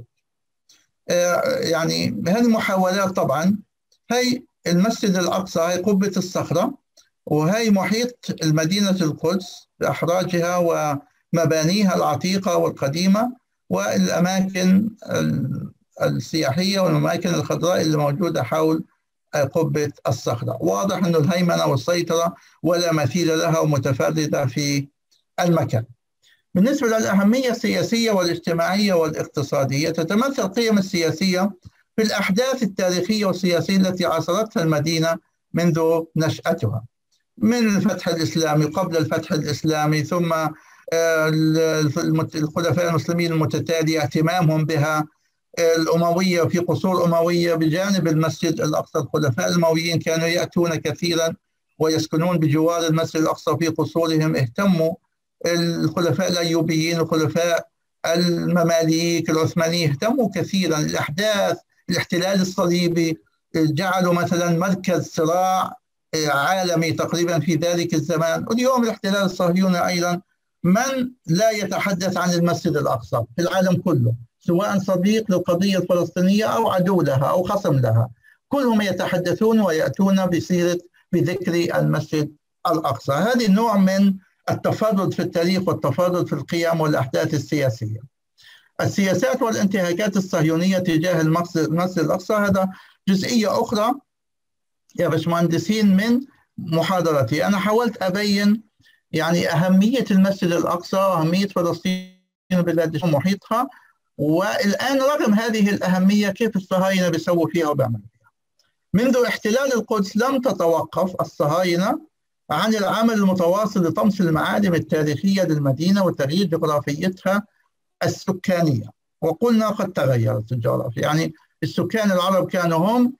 يعني هذه محاولات طبعا. هي المسجد الأقصى، هي قبة الصخرة، وهي محيط المدينة القدس بأحراجها ومبانيها العتيقة والقديمة والأماكن السياحية والأماكن الخضراء اللي موجودة حول قبة الصخرة. واضح أن الهيمنة والسيطرة ولا مثيل لها ومتفردة في المكان. بالنسبة للأهمية السياسية والاجتماعية والاقتصادية، تتمثل القيم السياسية في الأحداث التاريخية والسياسية التي عاصرتها المدينة منذ نشأتها، من الفتح الإسلامي قبل الفتح الإسلامي، ثم الخلفاء المسلمين المتتالية اهتمامهم بها، الأموية في قصور أموية بجانب المسجد الأقصى. الخلفاء الأمويين كانوا يأتون كثيرا ويسكنون بجوار المسجد الأقصى في قصورهم. اهتموا الخلفاء الأيوبيين وخلفاء المماليك العثمانيين اهتموا كثيرا. الأحداث، الاحتلال الصليبي جعلوا مثلا مركز صراع عالمي تقريبا في ذلك الزمان. واليوم الاحتلال الصهيوني أيضا، من لا يتحدث عن المسجد الأقصى في العالم كله، سواء صديق للقضية الفلسطينية أو عدو لها أو خصم لها، كلهم يتحدثون ويأتون بسيرة بذكر المسجد الأقصى. هذه النوع من التفرد في التاريخ والتفرد في القيم والأحداث السياسية. السياسات والانتهاكات الصهيونية تجاه المسجد الأقصى هذا جزئية أخرى يا باشمهندسين من محاضرتي. أنا حاولت أبين يعني أهمية المسجد الأقصى وأهمية فلسطين بلاد محيطها، والآن رغم هذه الأهمية كيف الصهاينة بيسووا فيها وبيعملوا فيها. منذ احتلال القدس لم تتوقف الصهاينة عن العمل المتواصل لطمس المعالم التاريخية للمدينة وتغيير جغرافيتها السكانية. وقلنا قد تغيرت الجغرافيا، يعني السكان العرب كانوا هم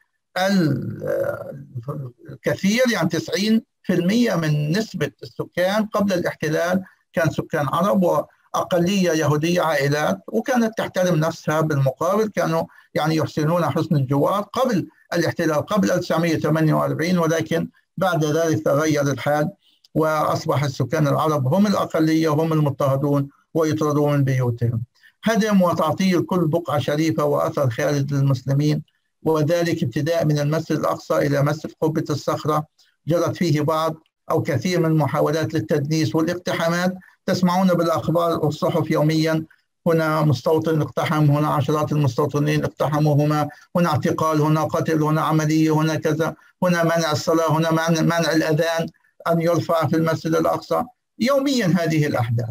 الكثير، يعني تسعين بالمئة من نسبة السكان قبل الاحتلال كان سكان عرب وأقلية يهودية عائلات، وكانت تحترم نفسها بالمقابل، كانوا يعني يحسنون حسن الجوار قبل الاحتلال قبل ألف وتسعمئة وثمانية وأربعين. ولكن بعد ذلك تغير الحال وأصبح السكان العرب هم الأقلية وهم المضطهدون ويطردون من بيوتهم. هدم وتعطيل كل بقعة شريفة وأثر خالد للمسلمين، وذلك ابتداء من المسجد الأقصى إلى مسجد قبة الصخرة. جرت فيه بعض أو كثير من محاولات للتدنيس والاقتحامات. تسمعون بالأخبار والصحف يوميا، هنا مستوطن اقتحم، هنا عشرات المستوطنين اقتحموا، هنا هنا اعتقال، هنا قتل، هنا عملية، هنا كذا، هنا منع الصلاة، هنا منع الأذان أن يرفع في المسجد الأقصى. يوميا هذه الأحداث.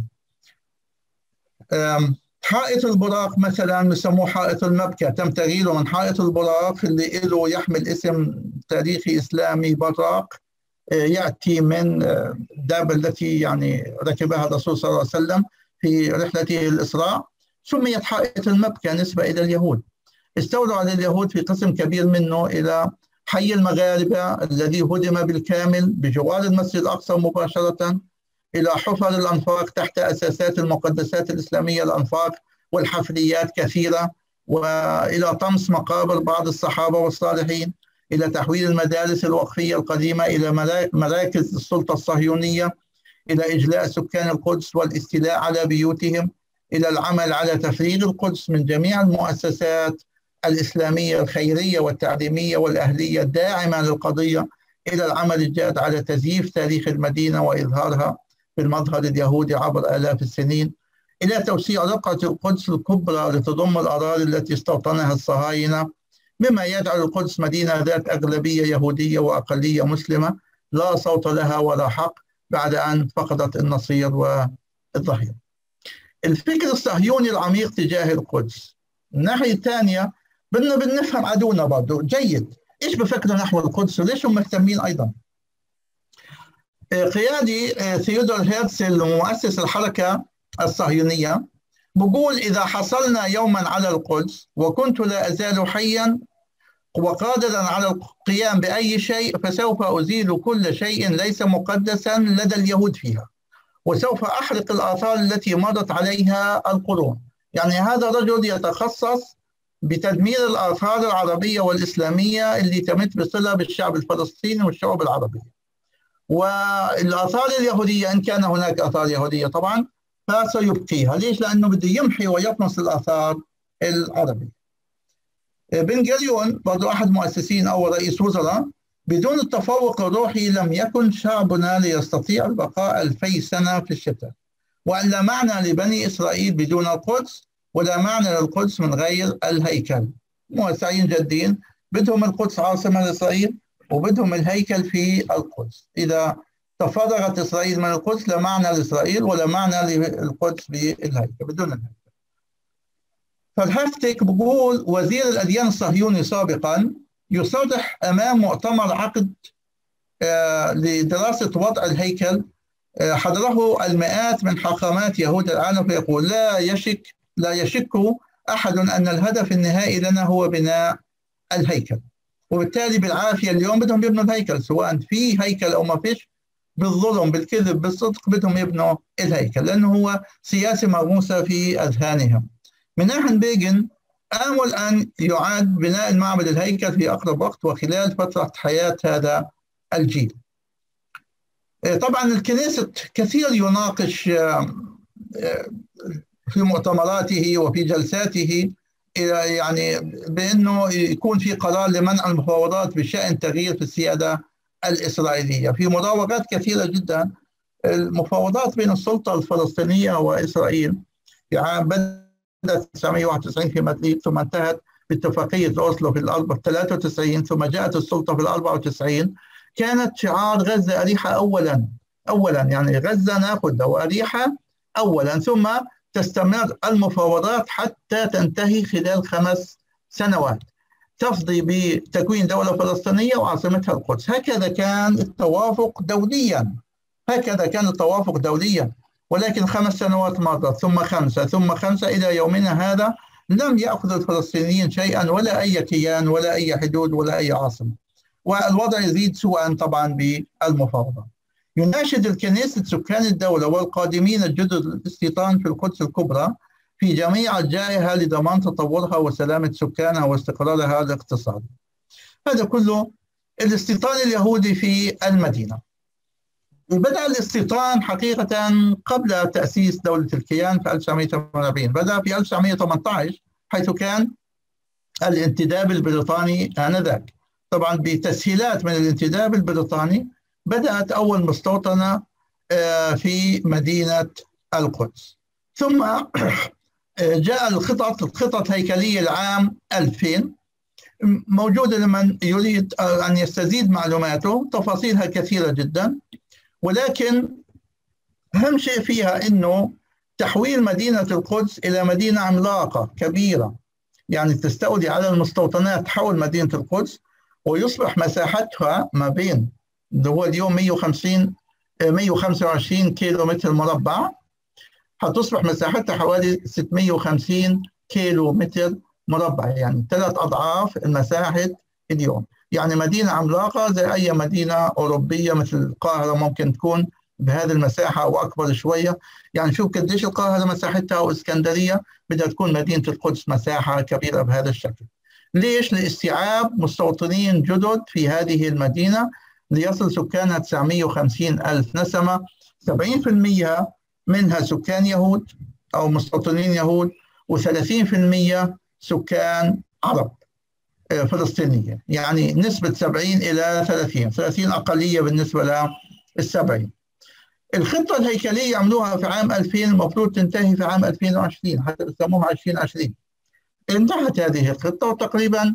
حائط البراق مثلا يسموه حائط المبكى، تم تغييره من حائط البراق اللي له يحمل اسم تاريخي إسلامي براق، يأتي من الدابة التي يعني ركبها الرسول صلى الله عليه وسلم في رحلته الإسراء. سميت حائط المبكى نسبة إلى اليهود. استولوا على اليهود في قسم كبير منه إلى حي المغاربة الذي هدم بالكامل بجوار المسجد الأقصى مباشرة، إلى حفر الأنفاق تحت أساسات المقدسات الإسلامية الأنفاق والحفريات كثيرة، وإلى طمس مقابر بعض الصحابة والصالحين، إلى تحويل المدارس الوقفية القديمة إلى مراكز السلطة الصهيونية، إلى إجلاء سكان القدس والاستيلاء على بيوتهم، إلى العمل على تفريغ القدس من جميع المؤسسات الإسلامية الخيرية والتعليمية والأهلية الداعمة للقضية، إلى العمل الجاد على تزييف تاريخ المدينة وإظهارها بالمظهر اليهودي عبر آلاف السنين، إلى توسيع رقعة القدس الكبرى لتضم الأراضي التي استوطنها الصهاينة، مما يجعل القدس مدينة ذات أغلبية يهودية وأقلية مسلمة لا صوت لها ولا حق بعد أن فقدت النصير الظهيرة. الفكر الصهيوني العميق تجاه القدس. من الناحية الثانية بدنا بنفهم عدونا برضه جيد، ايش بفكروا نحو القدس وليش هم مهتمين ايضا. قيادي ثيودور هيرتزل مؤسس الحركة الصهيونية بقول إذا حصلنا يوما على القدس وكنت لا أزال حيا وقادرا على القيام بأي شيء فسوف أزيل كل شيء ليس مقدسا لدى اليهود فيها، وسوف أحرق الآثار التي مضت عليها القرون. يعني هذا رجل يتخصص بتدمير الآثار العربية والإسلامية اللي تمت بصلة بالشعب الفلسطيني والشعوب العربية. والآثار اليهودية إن كان هناك آثار يهودية طبعا فسيبقيها. ليش؟ لأنه بده يمحي ويطمس الآثار العربية. بن غوريون برضو أحد مؤسسين أو رئيس وزراء بدون التفوق الروحي لم يكن شعبنا ليستطيع البقاء ألفي سنة في الشتاء، وأن لا معنى لبني إسرائيل بدون القدس ولا معنى للقدس من غير الهيكل. موسعين جادين، بدهم القدس عاصمة لإسرائيل وبدهم الهيكل في القدس. إذا تفرغت إسرائيل من القدس لا معنى لإسرائيل ولا معنى للقدس بالهيكل بدون الهيكل. فالهافتك بقول وزير الأديان الصهيوني سابقا يصرح أمام مؤتمر عقد آه لدراسة وضع الهيكل آه حضره المئات من حاخامات يهود العالم، فيقول لا يشك لا يشك أحد أن الهدف النهائي لنا هو بناء الهيكل، وبالتالي بالعافية اليوم بدهم يبنوا الهيكل سواء في هيكل أو ما فيش، بالظلم بالكذب بالصدق بدهم يبنوا الهيكل لأنه هو سياسة مرموسة في أذهانهم. مناحن بيغن آمل أن يعاد بناء المعبد الهيكل في أقرب وقت وخلال فترة حياة هذا الجيل. طبعا الكنيسة كثير يناقش في مؤتمراته وفي جلساته يعني بأنه يكون في قرار لمنع المفاوضات بشأن تغيير في السيادة الإسرائيلية. في مراوغات كثيرة جدا المفاوضات بين السلطة الفلسطينية وإسرائيل يعني بدأت تسعمئة وواحد وتسعين في مدريد ثم انتهت باتفاقية أوسلو في ثلاثة وتسعين ثم جاءت السلطة في أربعة وتسعين. كانت شعار غزة أريحة أولا أولا يعني غزة ناخذها وأريحة أولا، ثم تستمر المفاوضات حتى تنتهي خلال خمس سنوات تفضي بتكوين دولة فلسطينية وعاصمتها القدس. هكذا كان التوافق دوليا هكذا كان التوافق دوليا ولكن خمس سنوات مرت ثم خمسة ثم خمسة إلى يومنا هذا لم يأخذ الفلسطينيين شيئا ولا أي كيان ولا أي حدود ولا أي عاصمة، والوضع يزيد سوءا طبعا بالمفاوضات. يناشد الكنيسة سكان الدولة والقادمين الجدد الاستيطان في القدس الكبرى في جميع أرجائها لضمان تطورها وسلامة سكانها واستقرارها الاقتصادي. هذا كله الاستيطان اليهودي في المدينة. بدأ الاستيطان حقيقة قبل تأسيس دولة الكيان في ألف وتسعمئة وثمانية وأربعين، بدأ في ألف وتسعمئة وثمانية عشر حيث كان الانتداب البريطاني آنذاك. طبعا بتسهيلات من الانتداب البريطاني بدأت أول مستوطنة في مدينة القدس، ثم جاء الخطط الخطط هيكلية العام ألفين موجودة لمن يريد أن يستزيد معلوماته، تفاصيلها كثيرة جدا، ولكن أهم شيء فيها أنه تحويل مدينة القدس إلى مدينة عملاقة كبيرة يعني تستولي على المستوطنات حول مدينة القدس ويصبح مساحتها ما بين اللي هو اليوم مئة وخمسين مئة وخمسة وعشرين كيلو متر مربع حتصبح مساحتها حوالي ستمئة وخمسين كيلو متر مربع، يعني ثلاث أضعاف المساحة اليوم. يعني مدينة عملاقة زي أي مدينة أوروبية مثل القاهرة ممكن تكون بهذه المساحة أو أكبر شوية. يعني شوف قديش القاهرة مساحتها وإسكندرية بدها تكون مدينة القدس مساحة كبيرة بهذا الشكل. ليش؟ لاستيعاب مستوطنين جدد في هذه المدينة ليصل سكانها تسعمئة وخمسين ألف نسمة، سبعين بالمئة منها سكان يهود أو مستوطنين يهود و30% سكان عرب فلسطينية، يعني نسبة سبعين إلى ثلاثين، ثلاثين أقلية بالنسبة للسبعين. الخطة الهيكلية عملوها في عام ألفين المفروض تنتهي في عام ألفين وعشرين حتى بسموها ألفين وعشرين. انتهت هذه الخطة وتقريبا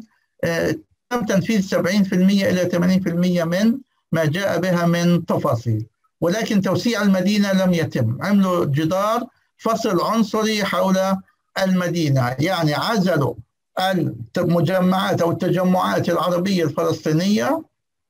تم تنفيذ سبعين بالمئة إلى ثمانين بالمئة من ما جاء بها من تفاصيل، ولكن توسيع المدينة لم يتم. عملوا جدار فصل عنصري حول المدينة، يعني عزلوا المجمعات أو التجمعات العربية الفلسطينية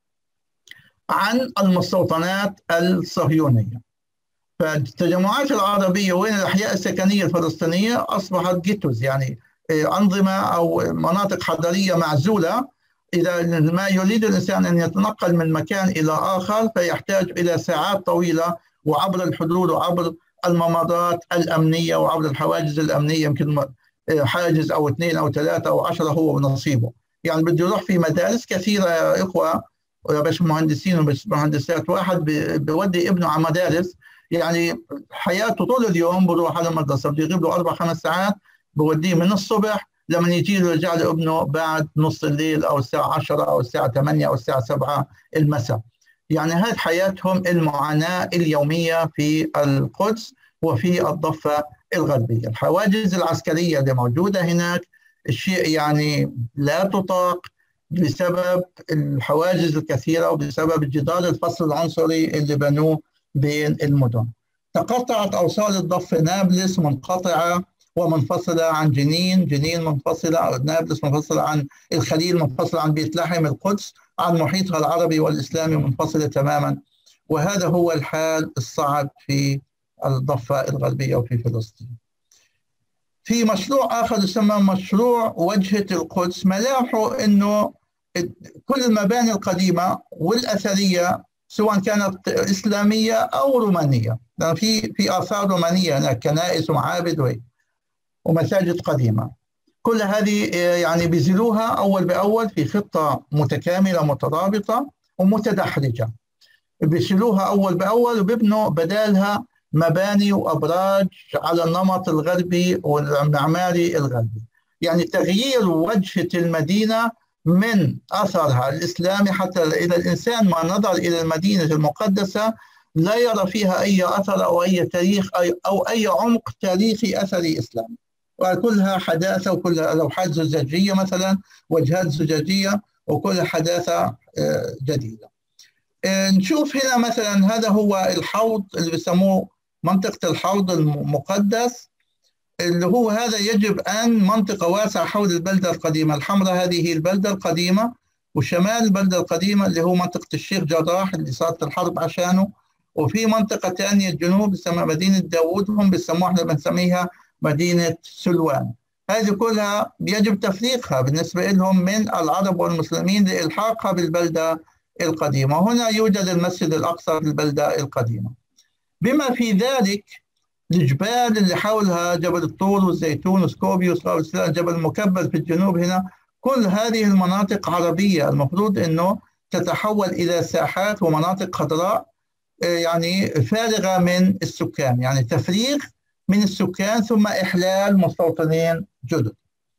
عن المستوطنات الصهيونية. فالتجمعات العربية وين الأحياء السكنية الفلسطينية أصبحت جيتوز، يعني أنظمة أو مناطق حضرية معزولة. إذا ما يريد الإنسان أن يتنقل من مكان إلى آخر فيحتاج إلى ساعات طويلة، وعبر الحدود وعبر الممرات الأمنية وعبر الحواجز الأمنية، يمكن حاجز أو اثنين أو ثلاثة أو عشرة هو ونصيبه. يعني بده يروح في مدارس كثيرة يا إخوة يا باش مهندسين وبس مهندسات، واحد بيودي ابنه على مدارس يعني حياته طول اليوم بروح على المدرسة، بده يغيب له أربع خمس ساعات، بوديه من الصبح لما يجي له يرجع له ابنه بعد نص الليل أو الساعة عشرة أو الساعة ثمانية أو الساعة سبعة المساء. يعني هذه حياتهم المعاناة اليومية في القدس وفي الضفة الغربية. الحواجز العسكرية اللي موجودة هناك الشيء يعني لا تطاق بسبب الحواجز الكثيرة وبسبب الجدار الفصل العنصري اللي بنوه بين المدن. تقطعت أوصال الضفة، نابلس منقطعة ومنفصلة عن جنين، جنين منفصلة، نابلس منفصلة عن الخليل، منفصلة عن بيت لحم، القدس عن محيطها العربي والإسلامي منفصلة تماما. وهذا هو الحال الصعب في الضفة الغربية وفي فلسطين. في مشروع آخر يسمى مشروع وجهة القدس، ملاحه أنه كل المباني القديمة والأثرية سواء كانت إسلامية أو رومانية، لأن في في آثار رومانية هناك، كنائس ومعابد وهي ومساجد قديمة، كل هذه يعني بيزيلوها أول بأول في خطة متكاملة مترابطة ومتدحرجة، بيشيلوها أول بأول وبيبنوا بدالها مباني وأبراج على النمط الغربي والمعماري الغربي. يعني تغيير وجهة المدينة من أثرها الإسلامي، حتى إذا الإنسان ما نظر إلى المدينة المقدسة لا يرى فيها أي أثر أو أي تاريخ أو أي عمق تاريخي أثري إسلامي، وكلها حداثة وكلها لوحات زجاجية مثلا، وجهات زجاجية، وكلها حداثة جديدة. نشوف هنا مثلا هذا هو الحوض اللي بيسموه منطقة الحوض المقدس، اللي هو هذا يجب أن منطقة واسعة حول البلدة القديمة الحمراء، هذه هي البلدة القديمة، وشمال البلدة القديمة اللي هو منطقة الشيخ جراح اللي صارت الحرب عشانه، وفي منطقة ثانية الجنوب اسمها مدينة داوود، هم بيسموها احنا بنسميها مدينة سلوان. هذه كلها يجب تفريقها بالنسبة لهم من العرب والمسلمين لإلحاقها بالبلدة القديمة. هنا يوجد المسجد الأقصى في البلدة القديمة، بما في ذلك الجبال اللي حولها جبل الطور والزيتون وسكوبيوس وسلان، جبل المكبل في الجنوب هنا، كل هذه المناطق عربية المفروض أنه تتحول إلى ساحات ومناطق خضراء يعني فارغة من السكان، يعني تفريغ من السكان ثم إحلال مستوطنين جدد.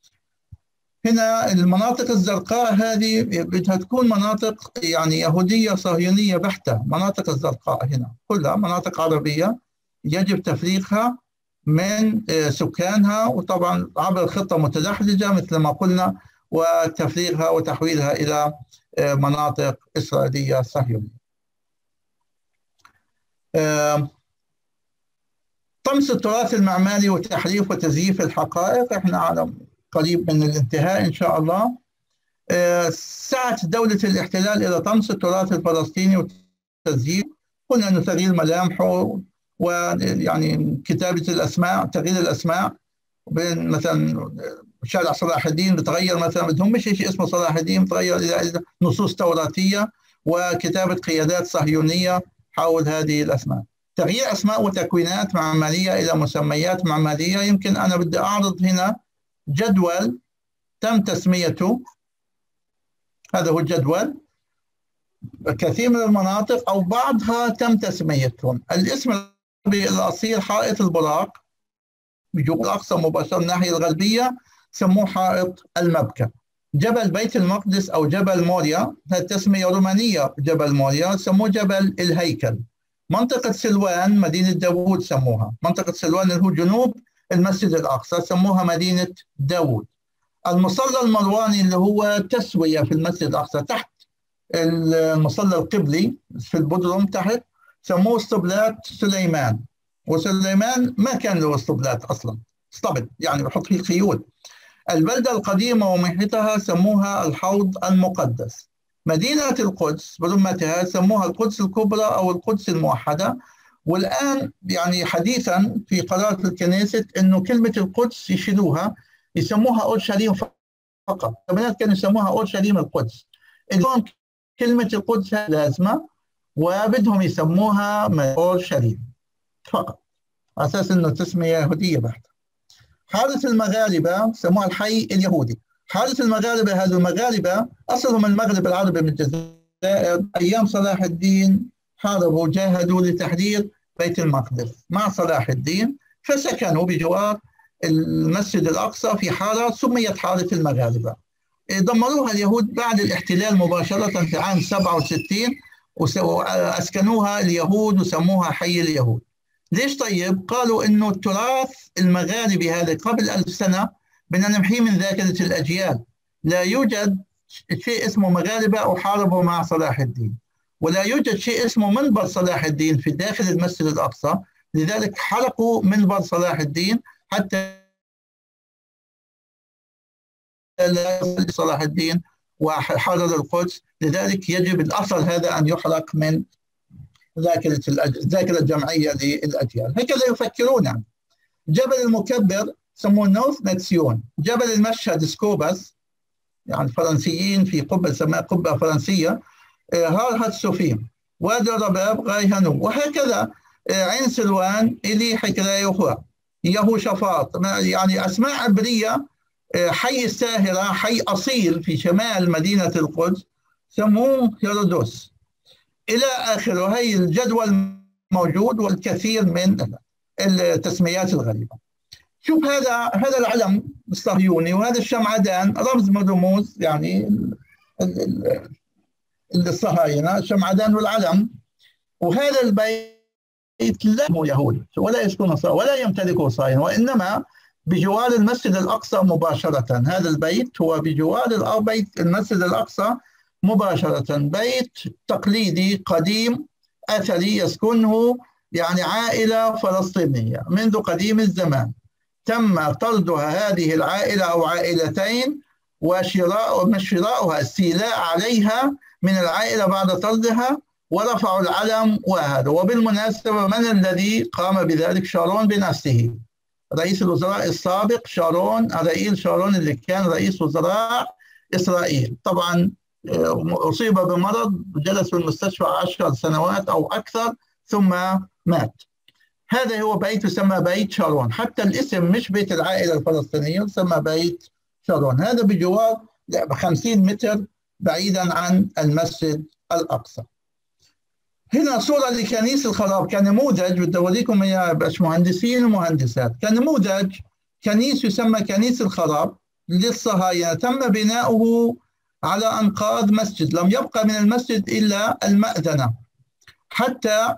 هنا المناطق الزرقاء هذه بدها تكون مناطق يعني يهودية صهيونية بحتة، مناطق الزرقاء هنا كلها مناطق عربية يجب تفريغها من سكانها، وطبعا عبر خطة متدحرجة مثل ما قلنا، وتفريغها وتحويلها إلى مناطق إسرائيلية صهيونية. طمس التراث المعماري وتحريف وتزييف الحقائق، احنا على قريب من الانتهاء إن شاء الله. سعت دولة الاحتلال إلى طمس التراث الفلسطيني وتزييف، قلنا أنه تغيير ملامحه ويعني كتابة الأسماء، تغيير الأسماء، بين مثلا شارع صلاح الدين بتغير مثلا، بدهم مش شيء اسمه صلاح الدين، بتغير إلى نصوص توراتية، وكتابة قيادات صهيونية حول هذه الأسماء. تغيير أسماء وتكوينات معمارية إلى مسميات معمارية. يمكن أنا بدي أعرض هنا جدول تم تسميته، هذا هو الجدول، كثير من المناطق أو بعضها تم تسميتهم. الاسم الأصيل حائط البراق بجنوب الأقصى مباشرة الناحية الغربية سموه حائط المبكى. جبل بيت المقدس أو جبل موريا، هذه تسمية رومانية، جبل موريا سموه جبل الهيكل. منطقة سلوان مدينة داوود سموها، منطقة سلوان اللي هو جنوب المسجد الأقصى سموها مدينة داوود. المصلى المرواني اللي هو تسوية في المسجد الأقصى تحت المصلى القبلي في البدرم تحت سموه اسطبلات سليمان، وسليمان ما كان له اسطبلات أصلا، اسطبل يعني بحط فيه الخيول. البلدة القديمة ومحيطها سموها الحوض المقدس. مدينة القدس برمتها سموها القدس الكبرى أو القدس الموحدة. والآن يعني حديثا في قرار الكنيسة أنه كلمة القدس يشيلوها، يسموها أورشليم فقط. البنات كانوا يسموها أورشليم القدس. اليوم كلمة القدس لازمة وبدهم يسموها أورشليم فقط، على أساس أنه تسمية يهودية بحتة. حارة المغاربة سموها الحي اليهودي. حارة المغاربة هذو المغاربة أصلهم المغرب العربي من الجزائر. أيام صلاح الدين حاربوا جاهدوا لتحرير بيت المقدس مع صلاح الدين، فسكنوا بجوار المسجد الأقصى في حارة سميت حارة المغاربة. دمروها اليهود بعد الاحتلال مباشرة في عام سبعة وستين، وأسكنوها اليهود وسموها حي اليهود. ليش طيب؟ قالوا إنه التراث المغاربي هذا قبل ألف سنة بدنا نمحيه من ذاكرة الأجيال. لا يوجد شيء اسمه مغاربة وحاربوا مع صلاح الدين، ولا يوجد شيء اسمه منبر صلاح الدين في داخل المسجد الأقصى، لذلك حرقوا منبر صلاح الدين حتى لا يصل صلاح الدين وحرر القدس. لذلك يجب الأصل هذا أن يحرق من ذاكرة الذاكرة الجمعية للأجيال. هكذا يفكرون. يعني جبل المكبر سموه نوف ناتسيون. جبل المشهد سكوباس، يعني الفرنسيين في قبة سماها قبة فرنسية، هار هاتسوفيم. وادي الرباب غاي هانو. وهكذا عين سلوان إلي حكراي أخرى يهو شفاط، يعني أسماء عبرية. حي الساهرة حي أصيل في شمال مدينة القدس سموه هيرودوس إلى آخره. هي الجدول موجود والكثير من التسميات الغريبة. شوف هذا هذا العلم الصهيوني، وهذا الشمعدان رمز من رموز يعني الصهاينة، الشمعدان والعلم. وهذا البيت لا هو يهودي ولا يسكن ولا يمتلكه صهاينة، وإنما بجوار المسجد الأقصى مباشرة. هذا البيت هو بجوار بيت المسجد الأقصى مباشرة، بيت تقليدي قديم أثري يسكنه يعني عائلة فلسطينية منذ قديم الزمان. تم طردها هذه العائلة أو عائلتين، وشراء مش شراؤها استيلاء عليها من العائلة بعد طردها، ورفعوا العلم. وهذا وبالمناسبة من الذي قام بذلك؟ شارون بنفسه، رئيس الوزراء السابق شارون، أرائيل شارون اللي كان رئيس وزراء إسرائيل. طبعا أصيب بمرض وجلس في المستشفى عشر سنوات أو أكثر ثم مات. هذا هو بيت يسمى بيت شارون، حتى الاسم مش بيت العائلة الفلسطينية، يسمى بيت شارون. هذا بجوار خمسين متر بعيدا عن المسجد الأقصى. هنا صورة لكنيسة الخراب كنموذج، بدي أوريكم يا باشمهندسين ومهندسات. كنموذج كنيسة يسمى كنيسة الخراب للصهاينة، تم بناؤه على أنقاض مسجد، لم يبقى من المسجد إلا المأذنة، حتى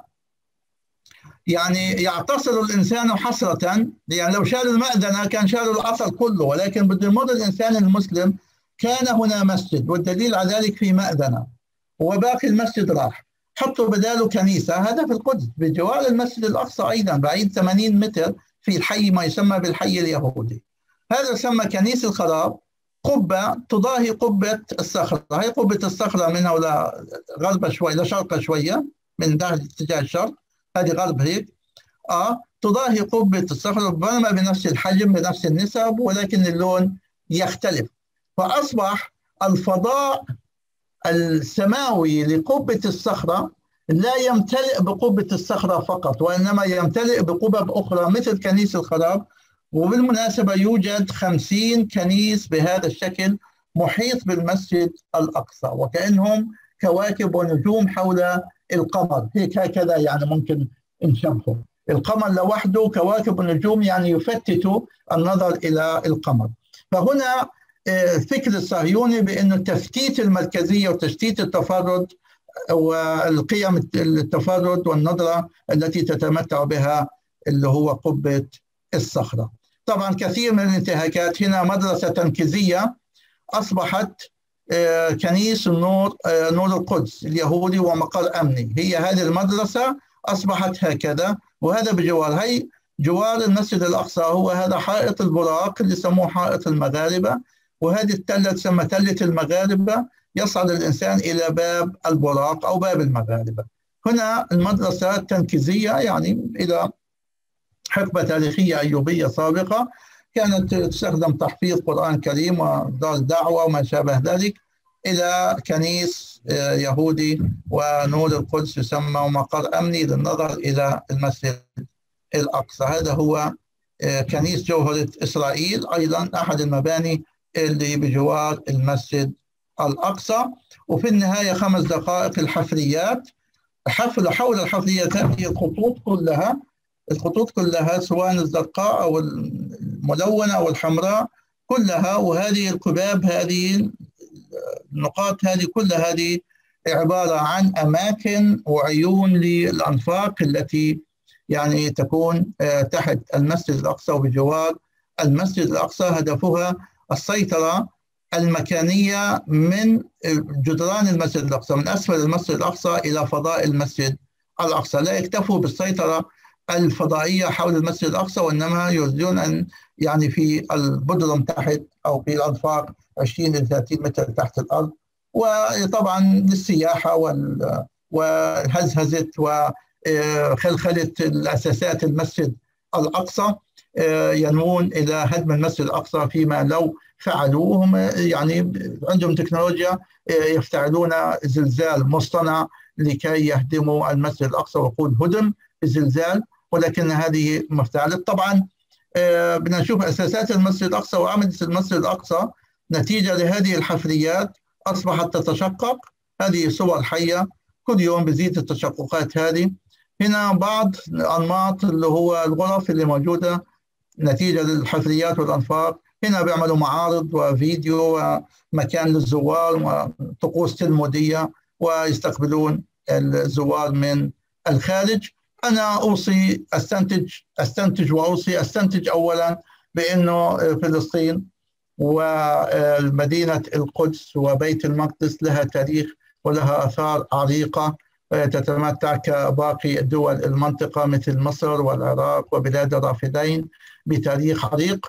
يعني يعتصر الإنسان حسرة. يعني لو شالوا المأذنة كان شالوا الأصل كله، ولكن بده يمر الإنسان المسلم كان هنا مسجد، والدليل على ذلك في مأذنة، وباقي المسجد راح، حطوا بداله كنيسة. هذا في القدس بجوار المسجد الأقصى أيضا بعيد ثمانين متر في الحي ما يسمى بالحي اليهودي. هذا يسمى كنيسة الخراب، قبة تضاهي قبة الصخرة. هي قبة الصخرة من هنا غرب شوي لشرق شوية، من ده اتجاه الشرق، هذه غرب هيك. اه تضاهي قبة الصخرة، ربما بنفس الحجم بنفس النسب، ولكن اللون يختلف. فأصبح الفضاء السماوي لقبة الصخرة لا يمتلئ بقبة الصخرة فقط، وإنما يمتلئ بقبب أخرى مثل كنيسة الخراب. وبالمناسبة يوجد خمسين كنيس بهذا الشكل محيط بالمسجد الأقصى، وكأنهم كواكب ونجوم حول القمر، هيك هكذا يعني ممكن نشبهه. القمر لوحده كواكب ونجوم يعني يفتت النظر إلى القمر. فهنا الفكر الصهيوني بأنه تفتيت المركزية وتشتيت التفرد والقيم التفرد والنظرة التي تتمتع بها اللي هو قبة الصخرة. طبعا كثير من الانتهاكات. هنا مدرسة تنكيزية أصبحت كنيس النور، نور القدس اليهودي ومقر أمني. هي هذه المدرسة أصبحت هكذا، وهذا بجوار هي جوار المسجد الأقصى. هو هذا حائط البراق اللي يسموه حائط المغاربة، وهذه التلة تسمى تلة المغاربة. يصعد الإنسان إلى باب البراق أو باب المغاربة. هنا المدرسة التنكيزية، يعني إلى حقبة تاريخية أيوبية سابقة، كانت تستخدم تحفيظ قرآن كريم ودار دعوة وما شابه ذلك، إلى كنيس يهودي ونور القدس يسمى مقر أمني للنظر إلى المسجد الأقصى. هذا هو كنيس جوهرة إسرائيل، أيضا أحد المباني اللي بجوار المسجد الأقصى. وفي النهاية خمس دقائق الحفريات، حفل حول الحفريات هذه الخطوط كلها، الخطوط كلها سواء الزرقاء أو الملونة أو الحمراء كلها، وهذه القباب، هذه النقاط، هذه كل هذه عبارة عن أماكن وعيون للأنفاق التي يعني تكون تحت المسجد الأقصى وبجوار المسجد الأقصى. هدفها السيطرة المكانية من جدران المسجد الأقصى، من أسفل المسجد الأقصى إلى فضاء المسجد الأقصى. لا يكتفوا بالسيطرة الفضائية حول المسجد الأقصى، وإنما يريدون أن يعني في البدرم تحت أو في الأنفاق عشرين إلى ثلاثين متر تحت الأرض، وطبعا للسياحة وهزهزة وخلخلة الأساسات المسجد الأقصى، ينمون إلى هدم المسجد الأقصى. فيما لو فعلوهم يعني عندهم تكنولوجيا يفتعلون زلزال مصطنع لكي يهدموا المسجد الأقصى، ويقول هدم بزلزال، ولكن هذه مفتعلة. طبعا بدنا نشوف أساسات المسجد الأقصى وعملية المسجد الأقصى نتيجة لهذه الحفريات أصبحت تتشقق. هذه صور حية، كل يوم بزيد التشققات هذه. هنا بعض الأنماط اللي هو الغرف اللي موجودة نتيجة للحفريات والأنفاق. هنا بيعملوا معارض وفيديو ومكان للزوار وطقوس تلمودية، ويستقبلون الزوار من الخارج. أنا أوصي أستنتج أستنتج وأوصي أستنتج أولا بأنه فلسطين ومدينة القدس وبيت المقدس لها تاريخ ولها آثار عريقة تتمتع كباقي دول المنطقة مثل مصر والعراق وبلاد الرافدين بتاريخ عريق.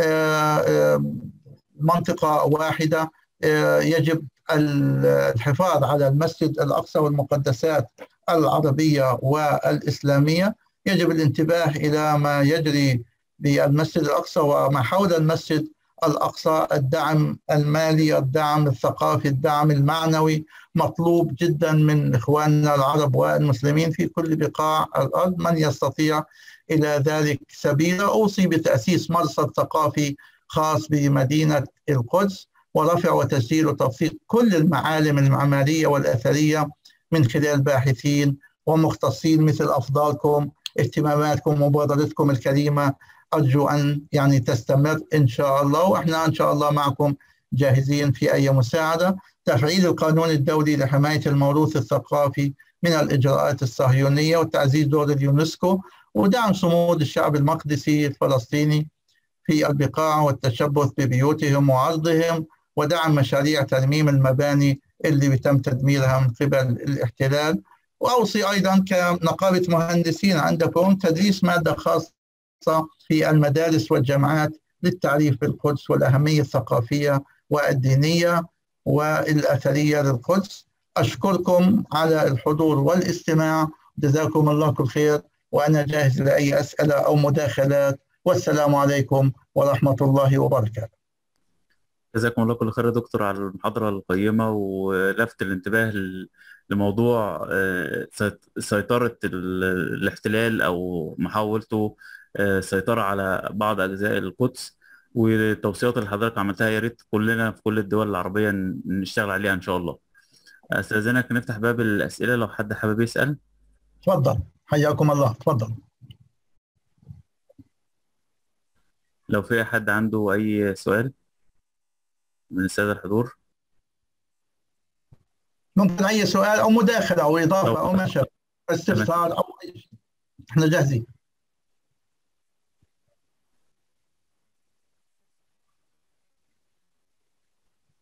منطقة واحدة يجب الحفاظ على المسجد الأقصى والمقدسات العربية والإسلامية. يجب الانتباه إلى ما يجري بالمسجد الأقصى وما حول المسجد الأقصى. الدعم المالي، الدعم الثقافي، الدعم المعنوي مطلوب جدا من إخواننا العرب والمسلمين في كل بقاع الأرض. من يستطيع إلى ذلك سبيلا. أوصي بتأسيس مرصد ثقافي خاص بمدينة القدس، ورفع وتسجيل وتوثيق كل المعالم المعمارية والأثرية من خلال باحثين ومختصين مثل أفضالكم. اهتماماتكم ومبادرتكم الكريمة أرجو أن يعني تستمر إن شاء الله، وإحنا إن شاء الله معكم جاهزين في أي مساعدة. تفعيل القانون الدولي لحماية الموروث الثقافي من الإجراءات الصهيونية، وتعزيز دور اليونسكو، ودعم صمود الشعب المقدسي الفلسطيني في البقاع والتشبث ببيوتهم وعرضهم، ودعم مشاريع ترميم المباني اللي بيتم تدميرها من قبل الاحتلال. وأوصي أيضا كنقابة مهندسين عندكم تدريس مادة خاصة في المدارس والجامعات للتعريف بالقدس والأهمية الثقافية والدينية والأثرية للقدس. أشكركم على الحضور والاستماع، جزاكم الله كل خير، وأنا جاهز لأي أسئلة أو مداخلات، والسلام عليكم ورحمة الله وبركاته. جزاكم الله كل خير يا دكتور على المحاضرة القيمة ولفت الانتباه لموضوع سيطرة الاحتلال أو محاولته السيطرة على بعض أجزاء القدس، والتوصيات اللي حضرتك عملتها يا ريت كلنا في كل الدول العربية نشتغل عليها إن شاء الله. أستاذنك نفتح باب الأسئلة لو حد حابب يسأل. تفضل، حياكم الله، تفضل. لو في حد عنده أي سؤال من السادة الحضور، ممكن أي سؤال أو مداخلة أو إضافة أو ما شابه، استفسار أو أي شيء، إحنا جاهزين.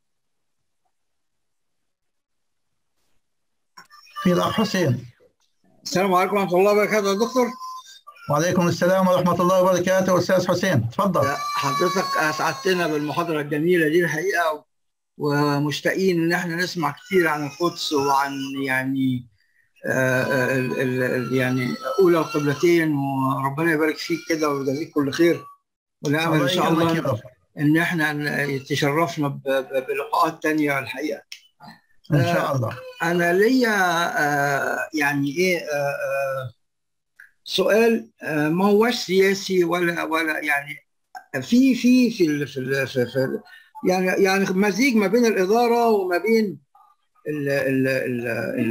في الأخ حسين. السلام عليكم ورحمة الله وبركاته يا دكتور. وعليكم السلام ورحمة الله وبركاته أستاذ حسين، تفضل. حضرتك أسعدتنا بالمحاضرة الجميلة دي الحقيقة، ومشتاقين إن احنا نسمع كتير عن القدس وعن يعني آه ال ال يعني أولى القبلتين، وربنا يبارك فيك كده ويجزيك كل خير، ونأمل إن شاء الله إن احنا تشرفنا بلقاءات تانية الحقيقة. إن شاء الله. أنا ليا آه يعني إيه آه آه سؤال آه ما هوش سياسي ولا ولا يعني في في في ال في, ال في, في يعني يعني مزيج ما بين الإدارة وما بين ال ال ال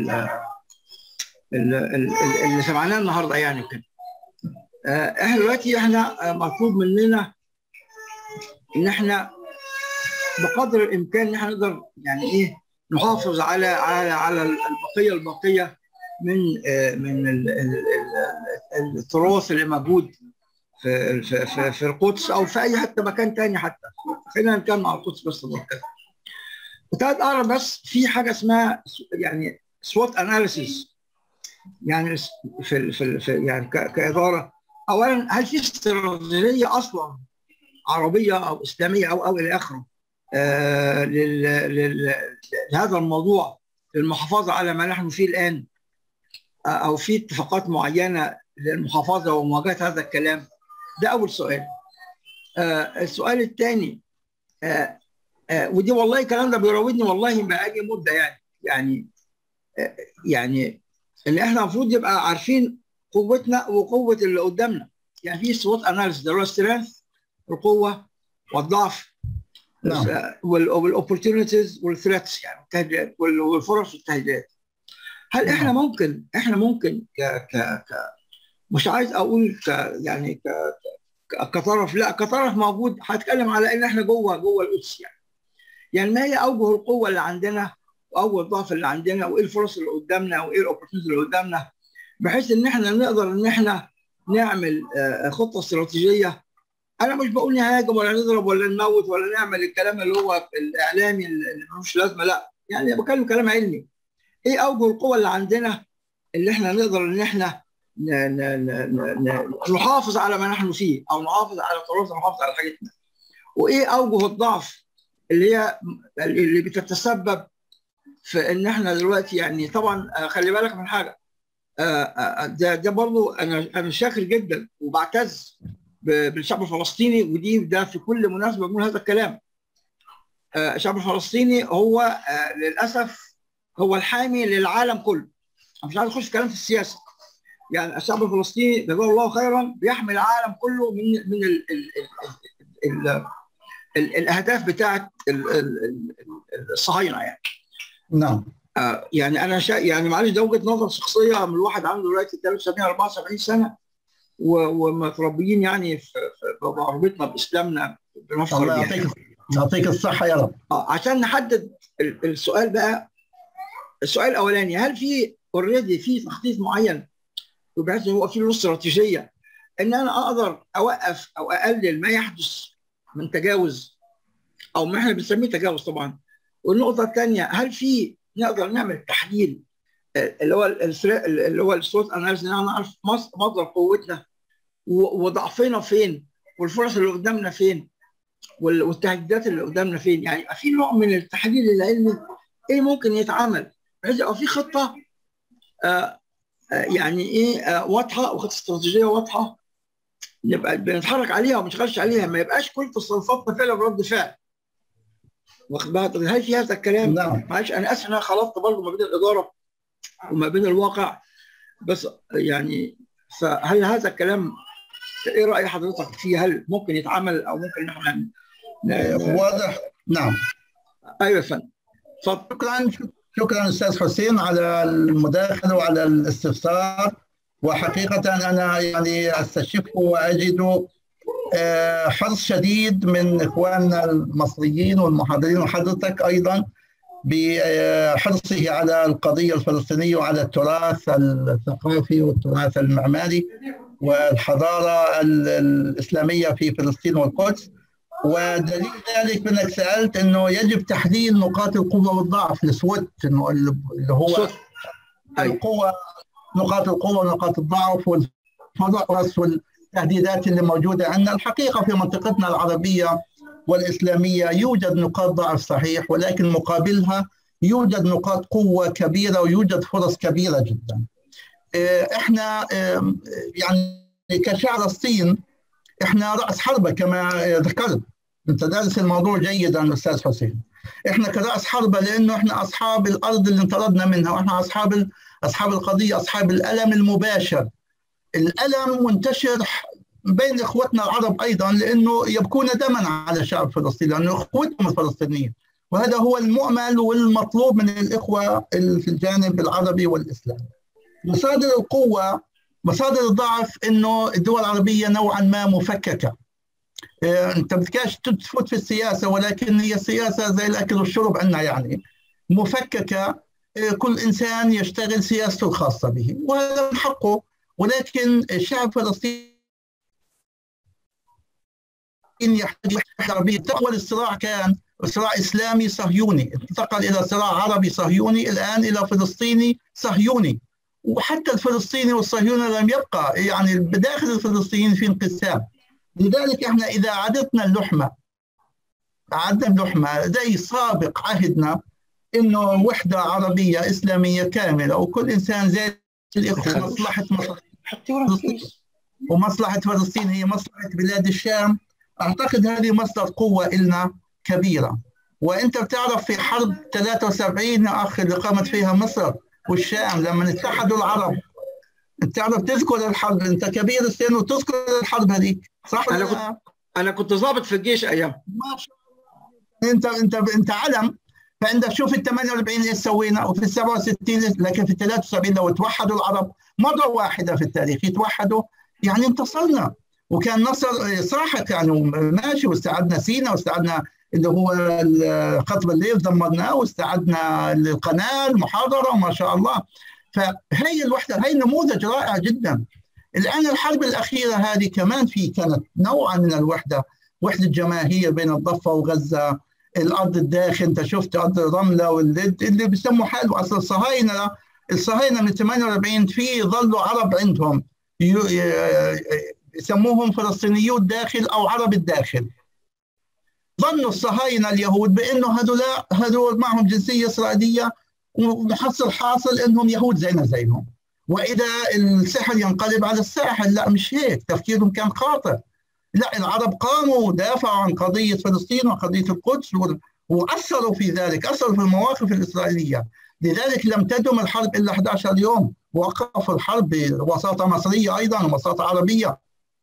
ال ال اللي سمعناه النهارده يعني كده. آه احنا دلوقتي احنا مطلوب مننا إن احنا بقدر الإمكان إن احنا نقدر يعني إيه نحافظ على على على البقيه البقيه من من التراث اللي موجود في في في القدس او في اي حتى مكان ثاني. حتى خلينا نتكلم على القدس بس مركز. كنت عايز اعرف بس في حاجه اسمها يعني سوات اناليسيس، يعني في في, في يعني كاداره. اولا هل في استراتيجيه اصلا عربيه او اسلاميه او او الى اخره آه لهذا الموضوع للمحافظة على ما نحن فيه الآن، آه أو في اتفاقات معينة للمحافظة ومواجهة هذا الكلام؟ ده أول سؤال. آه السؤال الثاني، آه آه ودي والله الكلام ده بيراودني والله بقالي مدة يعني يعني آه يعني إن إحنا المفروض يبقى عارفين قوتنا وقوة اللي قدامنا. يعني في سوات أناليسيس اللي هو السترينث، القوة والضعف، نعم، والاوبورتيونيتيز والثريتس، يعني التهديدات والفرص والتهديدات. هل نعم. احنا ممكن احنا ممكن ك ك ك مش عايز اقول ك يعني ك كطرف، لا كطرف موجود، هتكلم على ان احنا جوه جوه القدس يعني. يعني ما هي اوجه القوه اللي عندنا واوجه الضعف اللي عندنا، وايه الفرص اللي قدامنا وايه الاوبورتيونيتيز اللي قدامنا، بحيث ان احنا نقدر ان احنا نعمل خطه استراتيجيه. أنا مش بقول نهاجم ولا نضرب ولا نموت ولا نعمل الكلام اللي هو الإعلامي اللي ملوش لازمة، لا، يعني بتكلم كلام علمي. إيه أوجه القوة اللي عندنا اللي إحنا نقدر إن إحنا ن ن ن نحافظ على ما نحن فيه، أو نحافظ على تراثنا، نحافظ على حاجتنا. وإيه أوجه الضعف اللي هي اللي بتتسبب في إن إحنا دلوقتي يعني طبعًا خلي بالك من حاجة، ده ده برضه أنا أنا شاكر جدًا وبعتز بالشعب الفلسطيني، ودي ده في كل مناسبه بقول هذا الكلام. آه الشعب الفلسطيني هو آه للاسف هو الحامي للعالم كله. انا مش عايز اخش كلام في السياسه. يعني الشعب الفلسطيني جزاه الله خيرا بيحمي العالم كله من من ال ال ال ال ال الاهداف بتاعه الصهاينه يعني. نعم. آه يعني انا شا يعني معلش ده وجهه نظر شخصيه من الواحد عنده دلوقتي ثلاثة وسبعين أربعة وسبعين سنه، ومتربيين يعني في بعربتنا باسلامنا بنفخر بيها. الله يعطيك يعطيك الصحه يا رب. اه عشان نحدد السؤال بقى. السؤال الاولاني، هل في اوريدي في تخطيط معين بحيث ان هو في له استراتيجيه ان انا اقدر اوقف او اقلل ما يحدث من تجاوز، او ما احنا بنسميه تجاوز طبعا. والنقطه الثانيه، هل في نقدر نعمل تحليل اللي هو اللي هو السوت اناليسيس، نعرف مصدر قوتنا وضعفنا فين، والفرص اللي قدامنا فين، والتهديدات اللي قدامنا فين. يعني يبقى في نوع من التحليل العلمي ايه ممكن يتعمل بحيث يبقى في خطه آه آه يعني ايه آه واضحه، وخطه استراتيجيه واضحه نبقى بنتحرك عليها وما نشتغلش عليها، ما يبقاش كل تصرفاتنا فعلا برد فعل. واخد بالك؟ هل في هذا الكلام؟ نعم. معلش انا اسف انا خلطت برضه ما بين الاداره وما بين الواقع، بس يعني فهل هذا الكلام ايه راي حضرتك فيه؟ هل ممكن يتعمل او ممكن نحن واضح؟ نعم. ايوه يا فندم. شكرا شكرا استاذ حسين على المداخله وعلى الاستفسار. وحقيقه انا يعني استشف واجد حرص شديد من اخواننا المصريين والمحاضرين وحضرتك ايضا بحرصه على القضيه الفلسطينيه وعلى التراث الثقافي والتراث المعماري والحضاره الاسلاميه في فلسطين والقدس. ودليل ذلك انك سالت انه يجب تحديد نقاط القوه والضعف، السوت، انه اللي هو القوه نقاط القوة ونقاط الضعف والفرص والتهديدات اللي موجودة عندنا. الحقيقة في منطقتنا العربية والإسلامية يوجد نقاط ضعف صحيح، ولكن مقابلها يوجد نقاط قوة كبيرة ويوجد فرص كبيرة جدا. احنا يعني كشعب الصين احنا رأس حربة كما ذكرت، انت دارس الموضوع جيدا استاذ حسين. احنا كرأس حربة لانه احنا اصحاب الارض اللي انطردنا منها، واحنا اصحاب اصحاب القضية، اصحاب الالم المباشر. الالم منتشر بين اخوتنا العرب ايضا، لانه يبكون دما على شعب فلسطين، لانه اخوتهم الفلسطينيين، وهذا هو المؤمل والمطلوب من الاخوة في الجانب العربي والاسلامي. مصادر القوة، مصادر الضعف انه الدول العربية نوعا ما مفككة. انت بدكاش تفوت في السياسة، ولكن هي السياسة زي الاكل والشرب عندنا، يعني مفككة، كل انسان يشتغل سياسته الخاصة به وهذا من حقه. ولكن الشعب الفلسطيني يحتاج عربية. أول الصراع كان صراع إسلامي صهيوني، انتقل إلى صراع عربي صهيوني، الآن إلى فلسطيني صهيوني. وحتى الفلسطيني والصهيوني لم يبقى، يعني بداخل الفلسطينيين في انقسام. لذلك احنا إذا عدتنا اللحمة عدنا اللحمة زي سابق عهدنا إنه وحدة عربية إسلامية كاملة، وكل إنسان زي الإخوة، مصلحة فلسطين ومصلحة فلسطين هي مصلحة بلاد الشام. أعتقد هذه مصدر قوة إلنا كبيرة. وأنت بتعرف في حرب ثلاثة وسبعين يا أخي اللي قامت فيها مصر والشام لما اتحدوا العرب، بتعرف تذكر الحرب، أنت كبير السن وتذكر الحرب هذيك، صح؟ أنا كنت أنا كنت ضابط في الجيش أيام. ما شاء الله. أنت أنت أنت علم. فعندك شوف ال ثمانية وأربعين ايش سوينا، وفي ال سبعة وستين، لكن في ال ثلاثة وسبعين لو توحدوا العرب مرة واحدة في التاريخ يتوحدوا يعني انتصرنا. وكان نصر ساحق يعني ماشي، واستعدنا سينا، واستعدنا اللي هو قطب الليل دمرناه، واستعدنا القناة المحاضرة وما شاء الله. فهي الوحدة، هي نموذج رائع جدا. الآن الحرب الأخيرة هذه كمان في كانت نوعا من الوحدة، وحدة جماهير بين الضفة وغزة، الأرض الداخل، أنت شفت أرض الرملة واللد اللي بيسموا حاله أصل الصهاينة. الصهاينة من ثمانية وأربعين في ظلوا عرب عندهم يسموهم فلسطينيو الداخل أو عرب الداخل. ظنوا الصهاينة اليهود بأنه هذول هذول معهم جنسية إسرائيلية، ومحصل حاصل أنهم يهود زينا زيهم، وإذا السحر ينقلب على الساحل. لا مش هيك، تفكيرهم كان خاطئ. لا، العرب قاموا ودافعوا عن قضية فلسطين وقضية القدس وأثروا في ذلك، أثروا في المواقف الإسرائيلية. لذلك لم تدم الحرب إلا أحد عشر يوم، وقفوا الحرب بوساطة مصرية أيضا ووساطة عربية.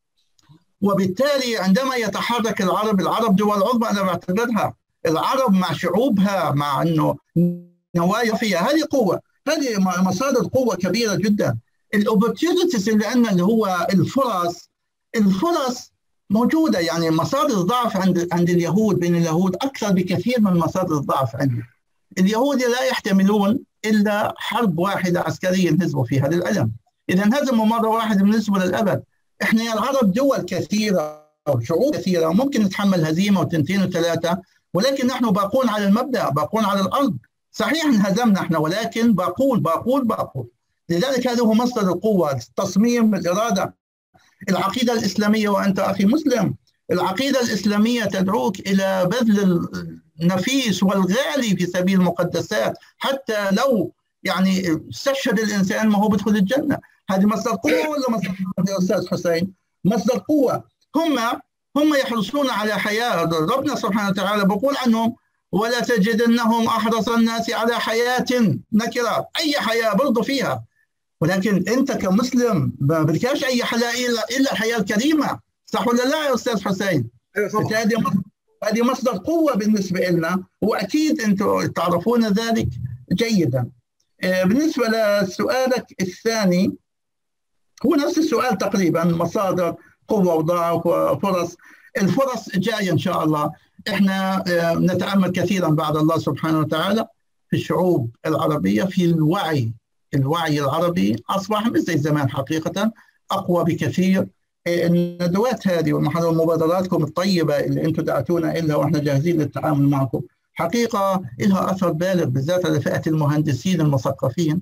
وبالتالي عندما يتحرك العرب، العرب دول عظمى أنا بعتبرها، العرب مع شعوبها، مع أنه نوايا فيها، هذه قوة، هذه مصادر قوة كبيرة جدا. الأوبورتيونيتيز اللي عندنا اللي هو الفرص، الفرص موجودة. يعني مصادر الضعف عند عند اليهود، بين اليهود أكثر بكثير من مصادر الضعف عندنا. اليهود لا يحتملون إلا حرب واحدة عسكرية ينهزموا فيها للعلم. إذا انهزموا مرة واحدة بنسبة للأبد. إحنا يا العرب دول كثيرة وشعوب كثيرة، وممكن نتحمل هزيمة وتنتين وثلاثة، ولكن نحن باقون على المبدأ، باقون على الأرض. صحيح انهزمنا احنا، ولكن باقون باقون باقون. لذلك هذا هو مصدر القوة، التصميم، الإرادة. العقيدة الإسلامية، وأنت أخي مسلم، العقيدة الإسلامية تدعوك إلى بذل النفيس والغالي في سبيل المقدسات، حتى لو يعني استشهد الإنسان ما هو بدخل الجنة. هذه مصدر قوة ولا مصدر قوة يا أستاذ حسين؟ مصدر قوة. هم هم يحرصون على حياة. ربنا سبحانه وتعالى بيقول عنهم: ولا تجدنهم أحرص الناس على حياة، نكرة، أي حياة برضو فيها. ولكن أنت كمسلم ما بدكاش أي حياة إلا الحياة الكريمة، صح ولا لا يا أستاذ حسين؟ هذه هذه مصدر قوة بالنسبة لنا، وأكيد أنتم تعرفون ذلك جيدا. بالنسبة لسؤالك الثاني، هو نفس السؤال تقريبا، مصادر قوة وضعف وفرص. الفرص جاية إن شاء الله. إحنا نتأمل كثيرا بعد الله سبحانه وتعالى في الشعوب العربية، في الوعي الوعي العربي أصبح مش زي زمان، حقيقة أقوى بكثير. الندوات هذه ومبادراتكم الطيبة اللي أنتم دعتونا إلها وإحنا جاهزين للتعامل معكم، حقيقة لها أثر بالغ بالذات على فئة المهندسين المثقفين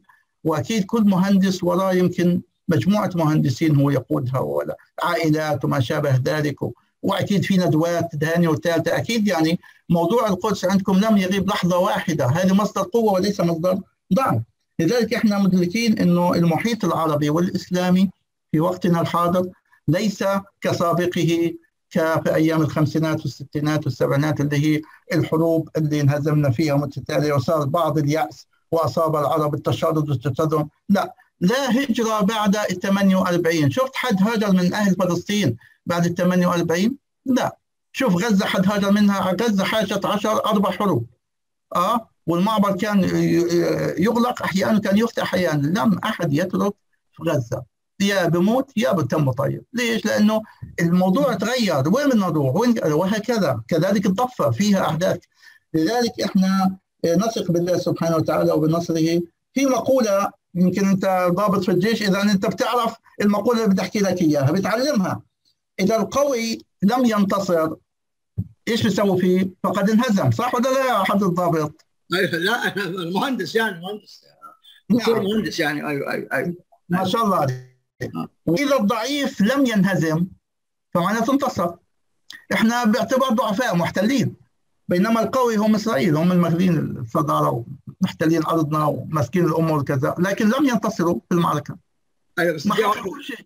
واكيد كل مهندس وراه يمكن مجموعه مهندسين هو يقودها، ولا عائلات وما شابه ذلك، واكيد في ندوات ثانيه وثالثه. اكيد يعني موضوع القدس عندكم لم يغيب لحظه واحده، هذا مصدر قوه وليس مصدر ضعف. لذلك احنا مدركين انه المحيط العربي والاسلامي في وقتنا الحاضر ليس كسابقه كفي ايام الخمسينات والستينات والسبعينات اللي هي الحروب اللي انهزمنا فيها متتاليه وصار بعض اليأس واصاب العرب التشرد والتشرد. لا، لا هجره بعد ال ثمانية وأربعين. شفت حد هاجر من اهل فلسطين بعد ال ثمانية وأربعين؟ لا. شوف غزه حد هاجر منها؟ غزه حاجت عشر اربع حروب. اه والمعبر كان يغلق احيانا، كان يفتح احيانا، لم احد يترك في غزه، يا بموت يا بتم طيب. ليش؟ لانه الموضوع تغير، وين بدنا نروح وين، وهكذا. كذلك الضفه فيها احداث. لذلك احنا نثق بالله سبحانه وتعالى وبنصره. في مقوله يمكن انت ضابط في الجيش، اذا انت بتعرف المقوله اللي بدي احكي لك اياها بتعلمها. اذا القوي لم ينتصر ايش بيسوي فيه؟ فقد انهزم، صح ولا لا يا حضرة الضابط؟ لا انا مهندس يعني مهندس دكتور نعم. مهندس يعني ايوه ايوه ايوه ما شاء الله عليك. واذا الضعيف لم ينهزم فمعناته انتصر. احنا باعتبار ضعفاء محتلين، بينما القوي هم اسرائيل، هم الماخذين الصداره ومحتلين ارضنا وماسكين الامور وكذا، لكن لم ينتصروا في المعركه. ايوه بس ما حققوا شيء.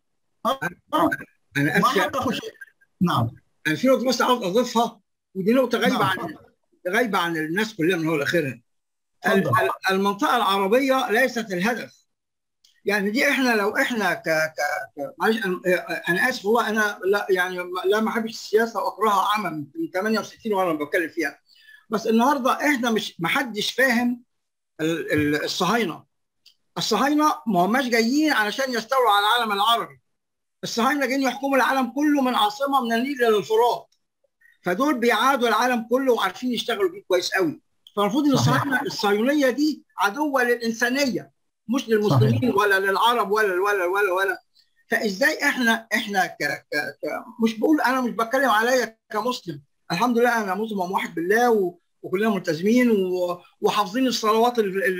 انا ما حققوا شيء. نعم. انا في نقطه بس عاوز اضيفها، ودي نقطه غايبه نعم. عن غايبه عن الناس كلها من هو لاخرها. المنطقه العربيه ليست الهدف. يعني دي احنا لو احنا ك ك معلش انا اسف والله، انا لا يعني لا ما احبش السياسه واكرهها عمى من ثمانية وستين وانا بتكلم فيها، بس النهارده احنا مش ما حدش فاهم الصهاينه. الصهاينه ما هماش جايين علشان يستولوا على العالم العربي. الصهاينه جايين يحكموا العالم كله من عاصمه من النيل للفرات. فدول بيعادوا العالم كله وعارفين يشتغلوا بيه كويس قوي. فالمفروض ان الصهاينه الصهيونيه دي عدوه للانسانيه، مش للمسلمين صحيح. ولا للعرب ولا ولا ولا ولا فازاي احنا احنا ك ك ك مش بقول، انا مش بتكلم عليا كمسلم، الحمد لله انا مسلم وموحد بالله و وكلنا ملتزمين وحافظين الصلوات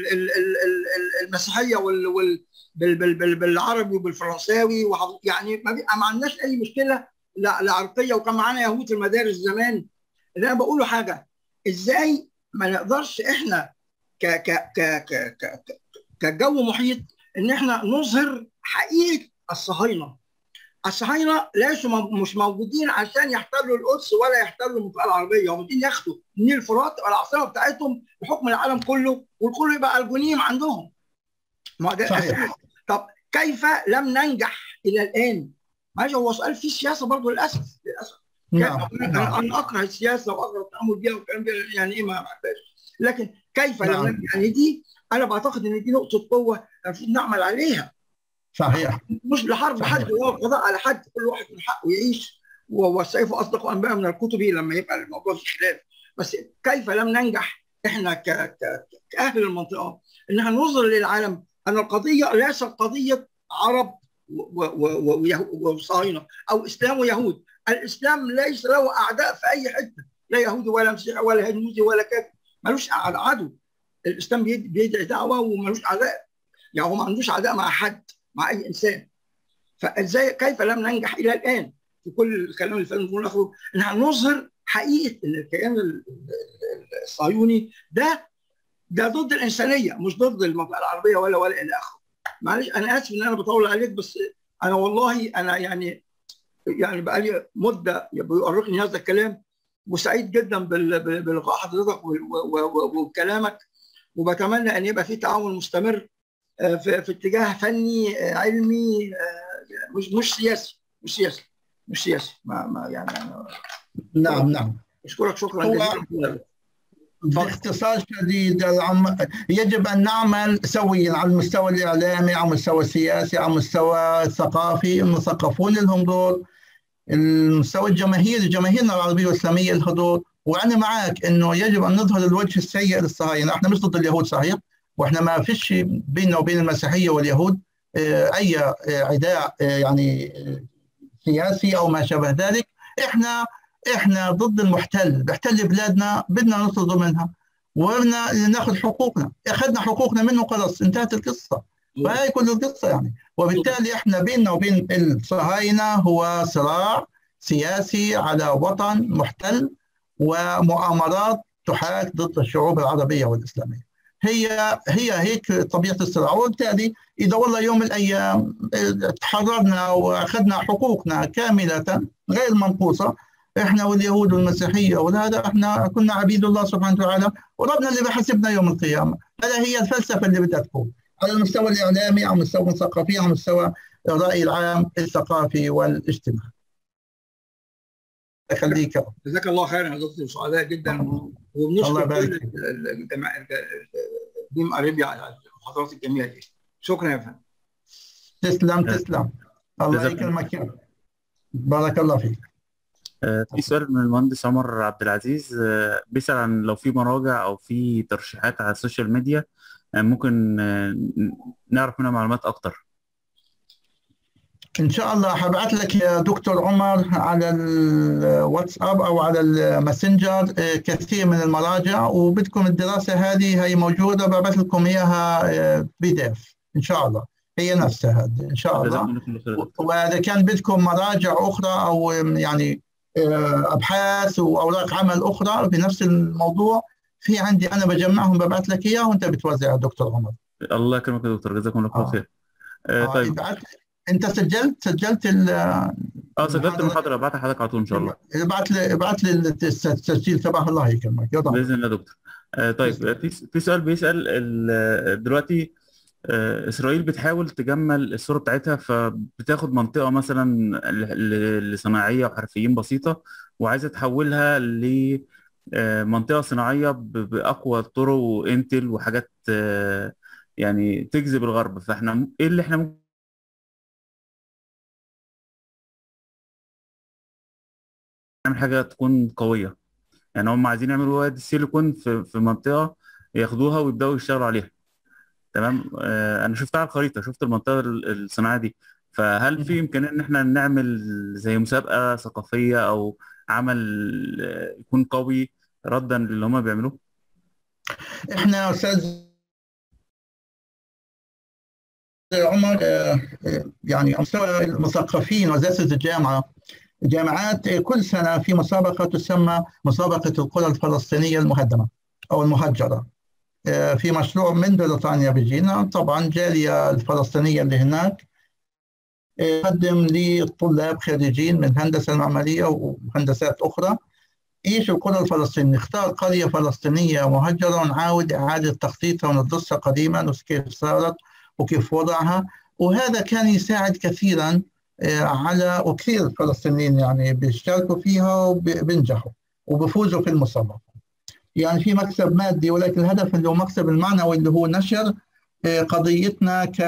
المسيحيه وال وال بالعربي وبالفرنساوي، يعني ما عندناش اي مشكله لا عرقيه، وكان معانا يهود في المدارس زمان. اللي انا بقوله حاجه، ازاي ما نقدرش احنا ك ك ك ك كجو محيط ان احنا نظهر حقيقه الصهاينه. الصهاينه ليسوا مش موجودين عشان يحتلوا القدس ولا يحتلوا المنطقه العربيه، هم موجودين ياخدوا النيل الفرات العاصمه بتاعتهم بحكم العالم كله، والكل يبقى الجنيم عندهم. ما ده صحيح. طب كيف لم ننجح الى الان؟ معلش هو سؤال فيه سياسه برضه للاسف للاسف. نعم. انا انا اكره السياسه واكره التعامل بيها والكلام ده، يعني ايه ما بحبهاش، لكن كيف نعم. لم ننجح؟ يعني دي انا بعتقد ان دي نقطه قوه المفروض نعمل عليها. صحيح. مش لحرب حد ولا القضاء على حد، كل واحد من حقه يعيش، والسيف اصدق انباء من الكتب لما يبقى الموضوع فيه خلاف. بس كيف لم ننجح احنا ك... ك... كاهل المنطقه ان احنا نظهر للعالم ان القضيه ليست قضيه عرب وصهاينه او اسلام ويهود. الاسلام ليس له اعداء في اي حته، لا يهودي ولا مسيحي ولا هندوسي ولا كافر، ملوش عدو. الاسلام بيدعي دعوه وملوش اعداء، يعني هو ما عندوش عداء مع حد، مع اي انسان. فازاي كيف لم ننجح الى الان في كل الكلام اللي فات نقول اخره ان احنا نظهر حقيقه ان الكيان الصهيوني ده ده ضد الانسانيه، مش ضد المنطقه العربيه ولا ولا الى اخره. معلش انا اسف ان انا بطول عليك، بس انا والله انا يعني يعني بقى لي مده بيؤرقني هذا الكلام، وسعيد جدا بلقاء حضرتك وكلامك، وبتمنى ان يبقى في تعاون مستمر في, في اتجاه فني علمي، مش مش سياسي مش سياسي مش سياسي ما, ما يعني أنا نعم نعم اشكرك شكرا جزيلا. باختصار شديد العم... يجب ان نعمل سويا على المستوى الاعلامي، على المستوى السياسي، على المستوى الثقافي، المثقفون لهم دور، المستوى الجماهيري، جماهيرنا العربيه والاسلاميه لها دور. وانا معك انه يجب ان نظهر الوجه السيء للصهاينه، احنا مش ضد اليهود صحيح، واحنا ما فيش بيننا وبين المسيحيه واليهود اي عداء يعني سياسي او ما شابه ذلك. احنا احنا ضد المحتل، بيحتل بلادنا بدنا نطرده منها وبدنا ناخذ حقوقنا، اخذنا حقوقنا منه خلاص انتهت القصه. فهي كل القصة يعني. وبالتالي احنا بيننا وبين الصهاينة هو صراع سياسي على وطن محتل ومؤامرات تحاك ضد الشعوب العربية والإسلامية. هي هي هيك طبيعة الصراع. وبالتالي إذا والله يوم من الأيام تحررنا وأخذنا حقوقنا كاملة غير منقوصة، احنا واليهود والمسيحيه وهذا احنا كنا عبيد الله سبحانه وتعالى، وربنا اللي بيحاسبنا يوم القيامه. هذا هي الفلسفه اللي بدها تكون على المستوى الاعلامي، على المستوى الثقافي، على مستوى الراي العام الثقافي والاجتماعي. يخليك. جزاك الله خيرا يا دكتور، سعداء جدا، وبنشكر كل ديم اريبيا على المحاضرات الجميله دي. شكرا يا فندم. تسلم تسلم، الله يكرمك، بارك الله فيك. في سؤال من المهندس عمر عبد العزيز، بيسأل عن لو في مراجع أو في ترشيحات على السوشيال ميديا ممكن نعرف منها معلومات أكتر. إن شاء الله هبعت لك يا دكتور عمر على الواتساب أو على الماسنجر كثير من المراجع، وبدكم الدراسة هذه هي موجودة، ببعث لكم إياها بي دي إف إن شاء الله، هي نفسها إن شاء الله. وإذا كان بدكم مراجع أخرى أو يعني ابحاث واوراق عمل اخرى بنفس الموضوع، في عندي انا بجمعهم ببعث لك اياه وانت بتوزع يا دكتور عمر. الله يكرمك يا دكتور، جزاكم الله خير. آه. آه طيب آه انت سجلت سجلت ال اه سجلت المحاضره، ابعتها لحضرتك على طول ان شاء الله. ابعت لي ابعت لي التسجيل تبعها، الله يكرمك. باذن الله يا دكتور. آه طيب في في سؤال بيسال دلوقتي، إسرائيل بتحاول تجمل الصورة بتاعتها، فبتاخد منطقة مثلا لصناعية وحرفيين بسيطة وعايزة تحولها لمنطقة صناعية بأقوى الطرق وإنتل وحاجات يعني تجذب الغرب. فإحنا إيه اللي إحنا ممكن نعمل حاجة تكون قوية؟ يعني هم عايزين يعملوا وادي السيليكون في في منطقة ياخدوها ويبدأوا يشتغلوا عليها. تمام. آه انا شفتها على الخريطه، شفت المنطقه الصناعيه دي. فهل في امكانيه ان احنا نعمل زي مسابقه ثقافيه او عمل آه يكون قوي ردا للي هم بيعملوه؟ احنا يا استاذ عمر آه يعني على مستوى المثقفين واساتذه الجامعه الجامعات كل سنه في مسابقه تسمى مسابقه القرى الفلسطينيه المهدمه او المهجره. في مشروع من بريطانيا بيجينا، طبعا الجاليه الفلسطينيه اللي هناك يقدم للطلاب خريجين من هندسه المعماريه وهندسات اخرى ايش القرى الفلسطينيه، نختار قريه فلسطينيه مهجره ونعاود اعاده تخطيطها وندرسها قديما وكيف صارت وكيف وضعها. وهذا كان يساعد كثيرا على، وكثير الفلسطينيين يعني بيشتركوا فيها وبينجحوا وبفوزوا في المسابقه. يعني في مكسب مادي، ولكن الهدف اللي هو مكسب المعنوي اللي هو نشر قضيتنا ك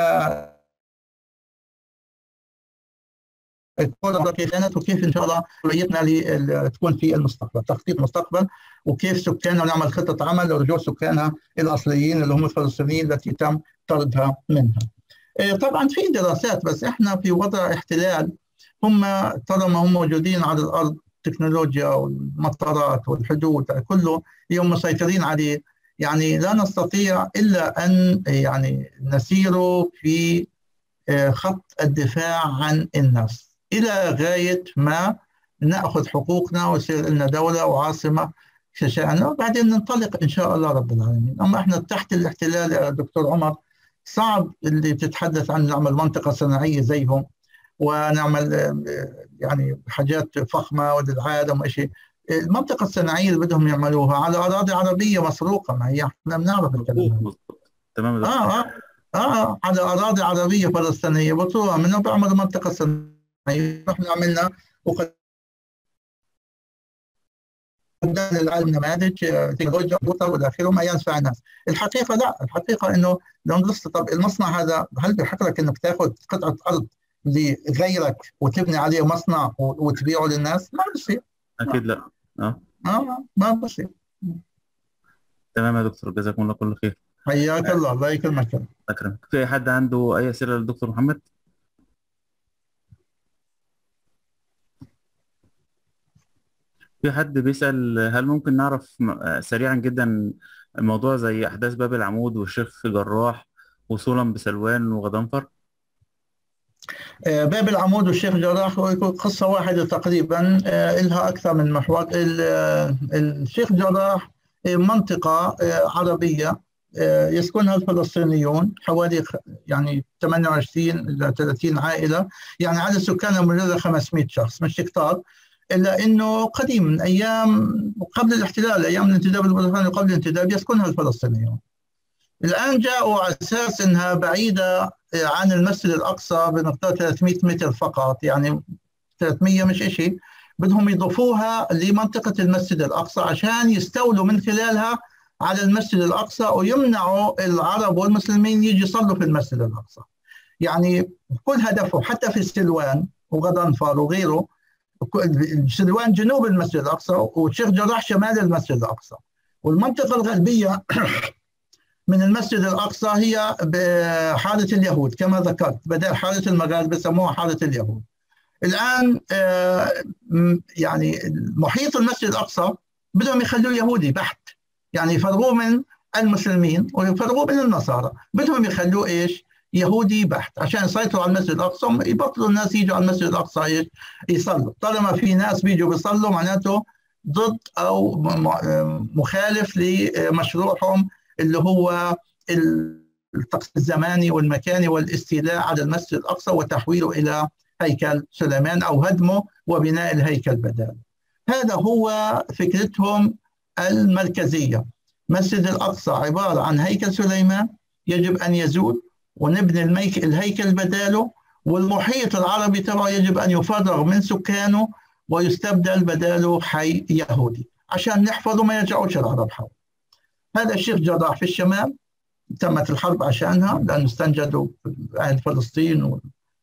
كيف كانت وكيف ان شاء الله قضيتنا تكون في المستقبل، تخطيط المستقبل وكيف سكانها، ونعمل خطه عمل لرجوع سكانها الاصليين اللي هم الفلسطينيين التي تم طردها منها. طبعا في دراسات، بس احنا في وضع احتلال، هم طالما هم موجودين على الارض التكنولوجيا والمطارات والحدود كله اليوم مسيطرين عليه، يعني لا نستطيع إلا أن يعني نسير في خط الدفاع عن الناس إلى غاية ما نأخذ حقوقنا ويصير لنا دولة وعاصمة كشأننا، وبعدين ننطلق إن شاء الله رب العالمين. أما إحنا تحت الاحتلال يا دكتور عمر صعب اللي بتتحدث عن نعمل منطقة صناعية زيهم ونعمل يعني حاجات فخمه وللعالم وشيء. المنطقه الصناعيه اللي بدهم يعملوها على اراضي عربيه مسروقه، ما هي احنا بنعرف الكلام. تمام. اه اه اه على اراضي عربيه فلسطينيه بطلوها منهم بعملوا منطقه صناعيه. احنا عملنا وقد قدمنا للعالم نماذج تكنولوجيا والى اخره ما ينفع الناس. الحقيقه لا، الحقيقه انه لو درست طب المصنع هذا هل بحق لك انك تاخذ قطعه ارض لغيرك وتبني عليه مصنع وتبيعه للناس؟ ما بصير. اكيد لا. اه اه ما بصير. تمام يا دكتور، جزاكم الله كل خير. حياك الله، الله يكرمك. اكرمك. في حد عنده اي اسئله للدكتور محمد؟ في حد بيسأل هل ممكن نعرف سريعا جدا موضوع زي احداث باب العمود والشيخ جراح وصولا بسلوان وغضنفر؟ باب العمود والشيخ جراح قصة واحدة تقريبا، لها أكثر من محور. الشيخ جراح منطقة عربية يسكنها الفلسطينيون، حوالي يعني ثمانية وعشرين إلى ثلاثين عائلة، يعني عدد سكانها مجرد خمسمئة شخص، مش كتار، إلا أنه قديم من أيام قبل الاحتلال، أيام الانتداب البريطاني وقبل الانتداب يسكنها الفلسطينيون. الآن جاءوا على أساس أنها بعيدة عن المسجد الأقصى بمقدار ثلاثمئة متر فقط، يعني ثلاثمئة مش إشي، بدهم يضيفوها لمنطقة المسجد الأقصى عشان يستولوا من خلالها على المسجد الأقصى ويمنعوا العرب والمسلمين يجي يصلوا في المسجد الأقصى. يعني كل هدفه حتى في سلوان وغضنفر وغيره، سلوان جنوب المسجد الأقصى والشيخ جراح شمال المسجد الأقصى، والمنطقة الغربية من المسجد الأقصى هي بحارة اليهود كما ذكرت، بدل حارة المغاربة سموها حارة اليهود. الآن يعني محيط المسجد الأقصى بدهم يخلوه يهودي بحت، يعني يفرغوه من المسلمين ويفرغوه من النصارى، بدهم يخلوه إيش؟ يهودي بحت عشان يسيطروا على المسجد الأقصى، يبطلوا الناس يجوا على المسجد الأقصى إيش؟ يصلوا. طالما في ناس بيجوا بيصلوا معناته ضد أو مخالف لمشروعهم اللي هو الطقس الزماني والمكاني والاستيلاء على المسجد الأقصى وتحويله إلى هيكل سليمان أو هدمه وبناء الهيكل بداله. هذا هو فكرتهم المركزية. مسجد الأقصى عبارة عن هيكل سليمان يجب أن يزول ونبني الهيكل بداله، والمحيط العربي تبعه يجب أن يفرغ من سكانه ويستبدل بداله حي يهودي عشان نحفظه ما يرجعوش العرب حول. هذا الشيخ جراح في الشمال تمت الحرب عشانها، لأنه استنجدوا أهل فلسطين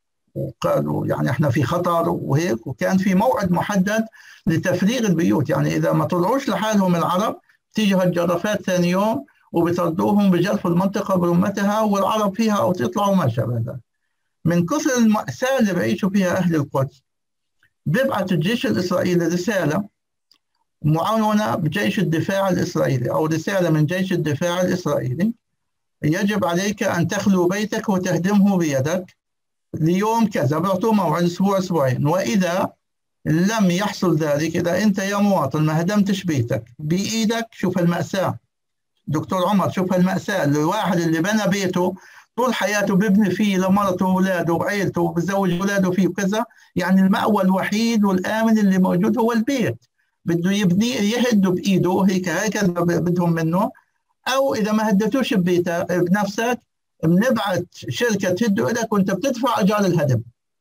وقالوا يعني احنا في خطر وهيك، وكان في موعد محدد لتفريغ البيوت، يعني إذا ما طلعوش لحالهم العرب تيجي هالجرافات ثاني يوم وبيطردوهم بجرفوا المنطقة برمتها والعرب فيها أو تطلعوا ما شابه ذلك. من كثر المأساة اللي بيعيشوا فيها أهل القدس بيبعث الجيش الإسرائيلي رسالة معاونة بجيش الدفاع الإسرائيلي أو رسالة من جيش الدفاع الإسرائيلي: يجب عليك أن تخلو بيتك وتهدمه بيدك ليوم كذا، بيعطوه موعد أسبوع أسبوعين، وإذا لم يحصل ذلك، إذا أنت يا مواطن ما هدمتش بيتك بإيدك، شوف المأساة دكتور عمر، شوف المأساة، الواحد اللي بنى بيته طول حياته بيبني فيه لمرته وأولاده وعيلته وبزوج أولاده فيه وكذا، يعني المأوى الوحيد والآمن اللي موجود هو البيت، بده يبني يهده بإيده هيك هكذا بدهم منه، أو إذا ما هدتوش ببيته بنفسك بنبعث شركة تهده لك وأنت بتدفع أجار الهدم.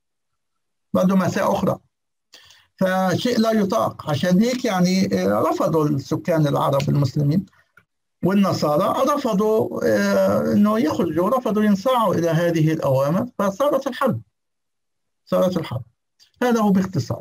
برضه مأساة أخرى، فشيء لا يطاق. عشان هيك يعني رفضوا السكان العرب المسلمين والنصارى، رفضوا انه يخرجوا، رفضوا ينصاعوا الى هذه الاوامر، فصارت الحرب صارت الحرب. هذا هو باختصار.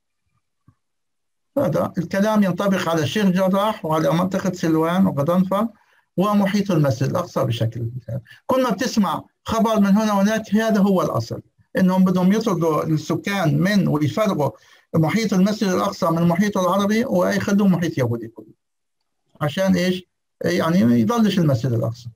هذا الكلام ينطبق على الشيخ جراح وعلى منطقة سلوان وغضنفر ومحيط المسجد الأقصى بشكل مثال. كل ما بتسمع خبر من هنا وهناك هذا هو الأصل، إنهم بدهم يطردوا السكان من ويفرغوا محيط المسجد الأقصى من المحيط العربي ويخلوه محيط يهودي كله. عشان إيش؟ يعني ما يضلش المسجد الأقصى.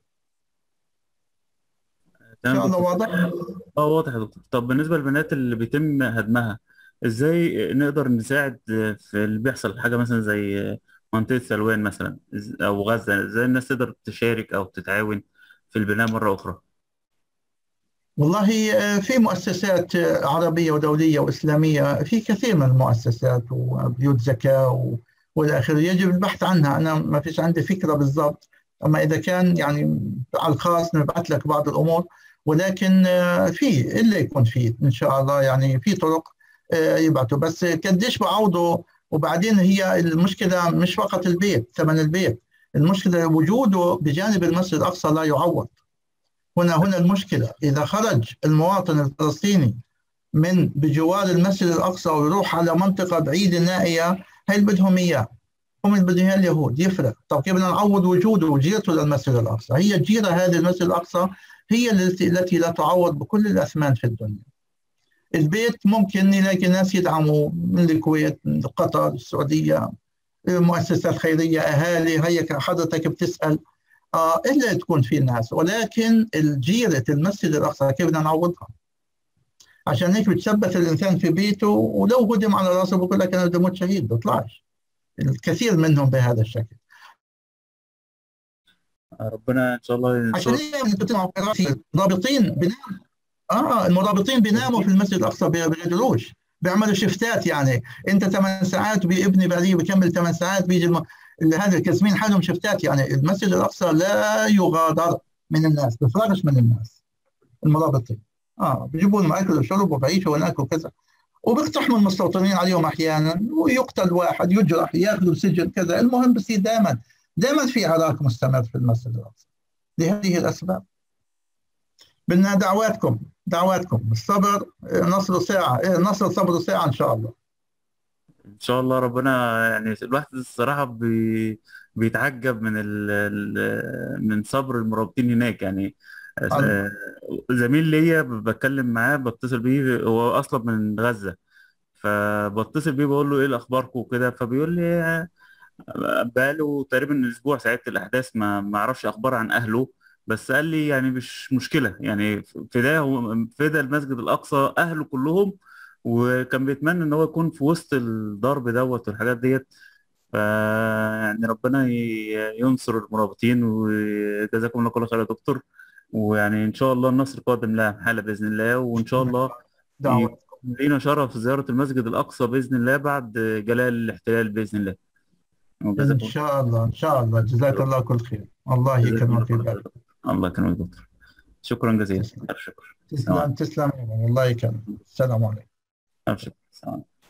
إن شاء الله واضح؟ اه واضح يا دكتور. طب بالنسبة للبنات اللي بيتم هدمها، ازاي نقدر نساعد في اللي بيحصل حاجة مثلا زي منطقة سلوان مثلا أو غزة؟ ازاي الناس تقدر تشارك أو تتعاون في البناء مرة أخرى؟ والله في مؤسسات عربية ودولية وإسلامية، في كثير من المؤسسات وبيوت زكاة والى اخره، يجب البحث عنها. انا ما فيش عندي فكره بالضبط، اما اذا كان يعني على الخاص نبعث لك بعض الامور، ولكن في الا يكون في ان شاء الله يعني في طرق يبعثوا، بس قديش بعوضوا. وبعدين هي المشكله مش فقط البيت، ثمن البيت، المشكله وجوده بجانب المسجد الاقصى لا يعوض. هنا هنا المشكله، اذا خرج المواطن الفلسطيني من بجوار المسجد الاقصى ويروح على منطقه بعيده نائيه، هي اللي بدهم اياه، هم اللي بدهم اياه اليهود، يفرق. طب كيف بدنا نعوض وجوده وجيرته للمسجد الاقصى؟ هي الجيره هذه المسجد الاقصى هي التي التي لا تعوض بكل الاثمان في الدنيا. البيت ممكن نلاقي ناس يدعموا من الكويت، من قطر، السعوديه، مؤسسات خيريه، اهالي، هي حضرتك بتسال آه إلا تكون في ناس، ولكن الجيرة المسجد الأقصى كيف بدنا نعوضها؟ عشان هيك بتثبت الإنسان في بيته، ولو هدم على راسه بقول لك أنا بدي أموت شهيد، بيطلعش. الكثير منهم بهذا الشكل. ربنا ان شاء الله عشان ينصر. هيك بتطلعوا مرابطين بنام. اه المرابطين بيناموا في المسجد الأقصى، بيقدروش، بيعملوا شفتات. يعني انت ثمان ساعات وابني بعديه بكمل ثمان ساعات، بيجي الم... هذا كاسمين حالهم شفتات. يعني المسجد الأقصى لا يغادر من الناس، بفرغش من الناس المرابطين. اه بيجيبوا لهم اكل وشرب وبعيشوا هناك وكذا، وبيقتحموا المستوطنين عليهم احيانا، ويقتل واحد، يجرح، ياخذوا سجن كذا. المهم بصير دائما دائما في عراك مستمر في المسجد الأقصى لهذه الاسباب. بدنا دعواتكم دعواتكم الصبر، نصر ساعة، نصر صبر ساعة إن شاء الله. ان شاء الله. ربنا يعني الواحد الصراحه بي بيتعجب من ال ال من صبر المرابطين هناك يعني. الله. آه، زميل ليا بتكلم معاه، بتصل بيه، هو اصلا من غزه، فبتصل بيه بقول له ايه الاخباركم وكده، فبيقول لي آه، بقاله تقريبا اسبوع ساعه الاحداث ما ما اعرفش اخبار عن اهله. بس قال لي يعني مش مشكله، يعني فداه هو فدا المسجد الاقصى اهله كلهم، وكان بيتمنى ان هو يكون في وسط الضرب دوت والحاجات ديت. ف يعني ربنا ي- ينصر المرابطين، وجزاكم الله كل خير يا دكتور. ويعني ان شاء الله النصر قادم لا محالة باذن الله، وان شاء الله يكون دعوة. لينا شرف زيارة المسجد الاقصى باذن الله بعد جلاء الاحتلال باذن الله. إن وجزاكم شاء الله إن شاء الله، جزاك الله الله كل خير. الله جزاكم يكرمك الله في كل خير يا بالك. دكتور. الله يكرمك يا دكتور. شكرا جزيلا. تسلم ألف شكر. السلام تسلم عليكم. تسلم. الله يكرمك. السلام عليكم. ألف شكر. السلام عليكم.